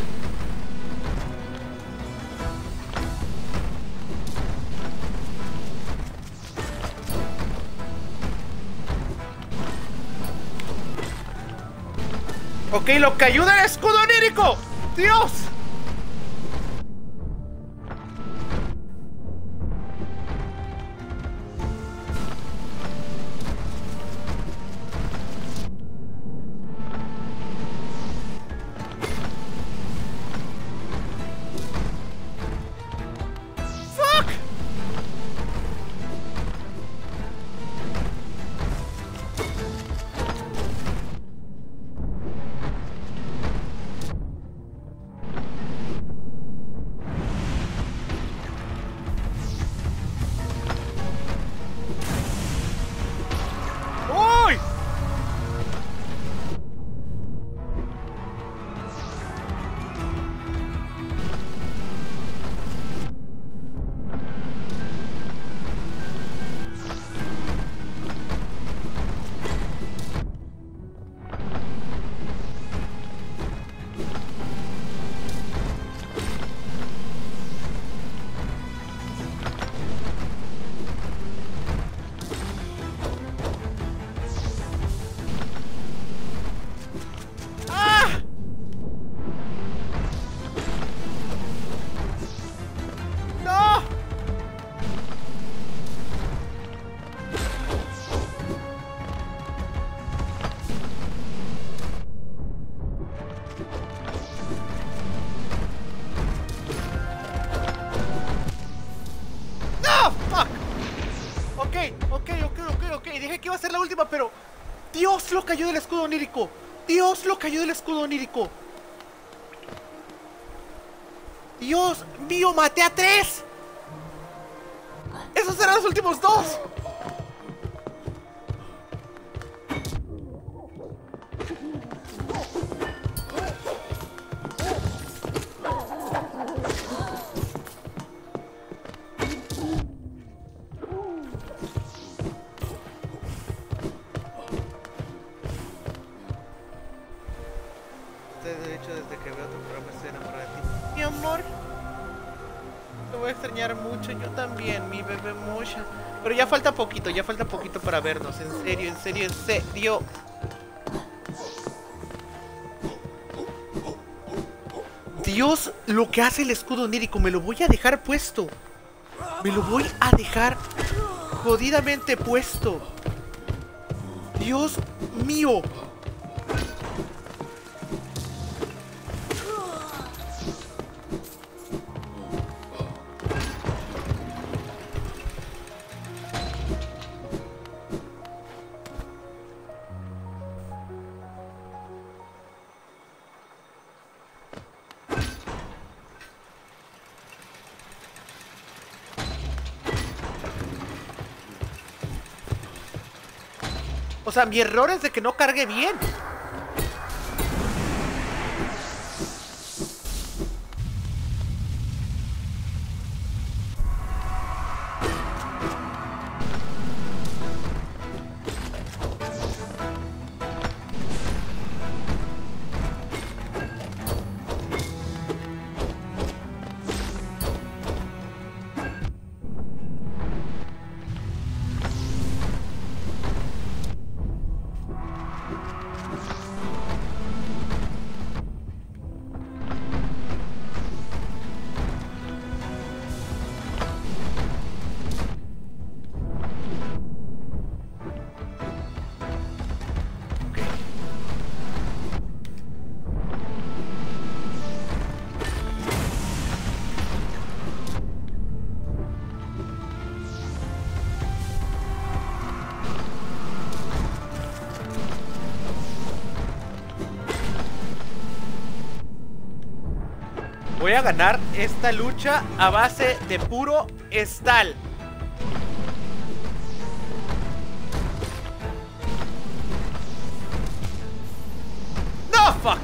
Ok, lo que ayuda el escudo onírico. ¡Dios! Dije que iba a ser la última, pero Dios lo cayó del escudo onírico. Dios lo cayó del escudo onírico. Dios mío, maté a tres. Esos eran los últimos dos. De hecho, desde que veo tu programa estoy enamorada de ti. Mi amor, te voy a extrañar mucho. Yo también, mi bebé Musha. Pero ya falta poquito, ya falta poquito para vernos. En serio, en serio, en serio. Dios, lo que hace el escudo onírico, me lo voy a dejar puesto. Me lo voy a dejar jodidamente puesto. Dios mío. O sea, mi error es de que no cargue bien. Voy a ganar esta lucha a base de puro estal. ¡No, fuck!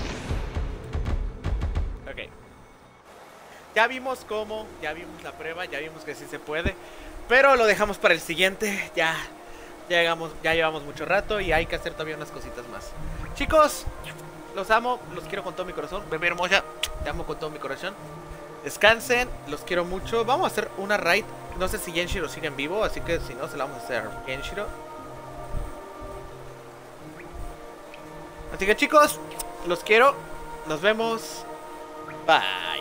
Ok. Ya vimos cómo, ya vimos la prueba, ya vimos que sí se puede. Pero lo dejamos para el siguiente. Ya, ya, llegamos, ya llevamos mucho rato y hay que hacer todavía unas cositas más. Chicos, los amo, los quiero con todo mi corazón. Bebé hermosa, te amo con todo mi corazón. Descansen, los quiero mucho. Vamos a hacer una raid. No sé si Genshiro sigue en vivo, así que si no, se la vamos a hacer a Genshiro. Así que chicos, los quiero. Nos vemos. Bye.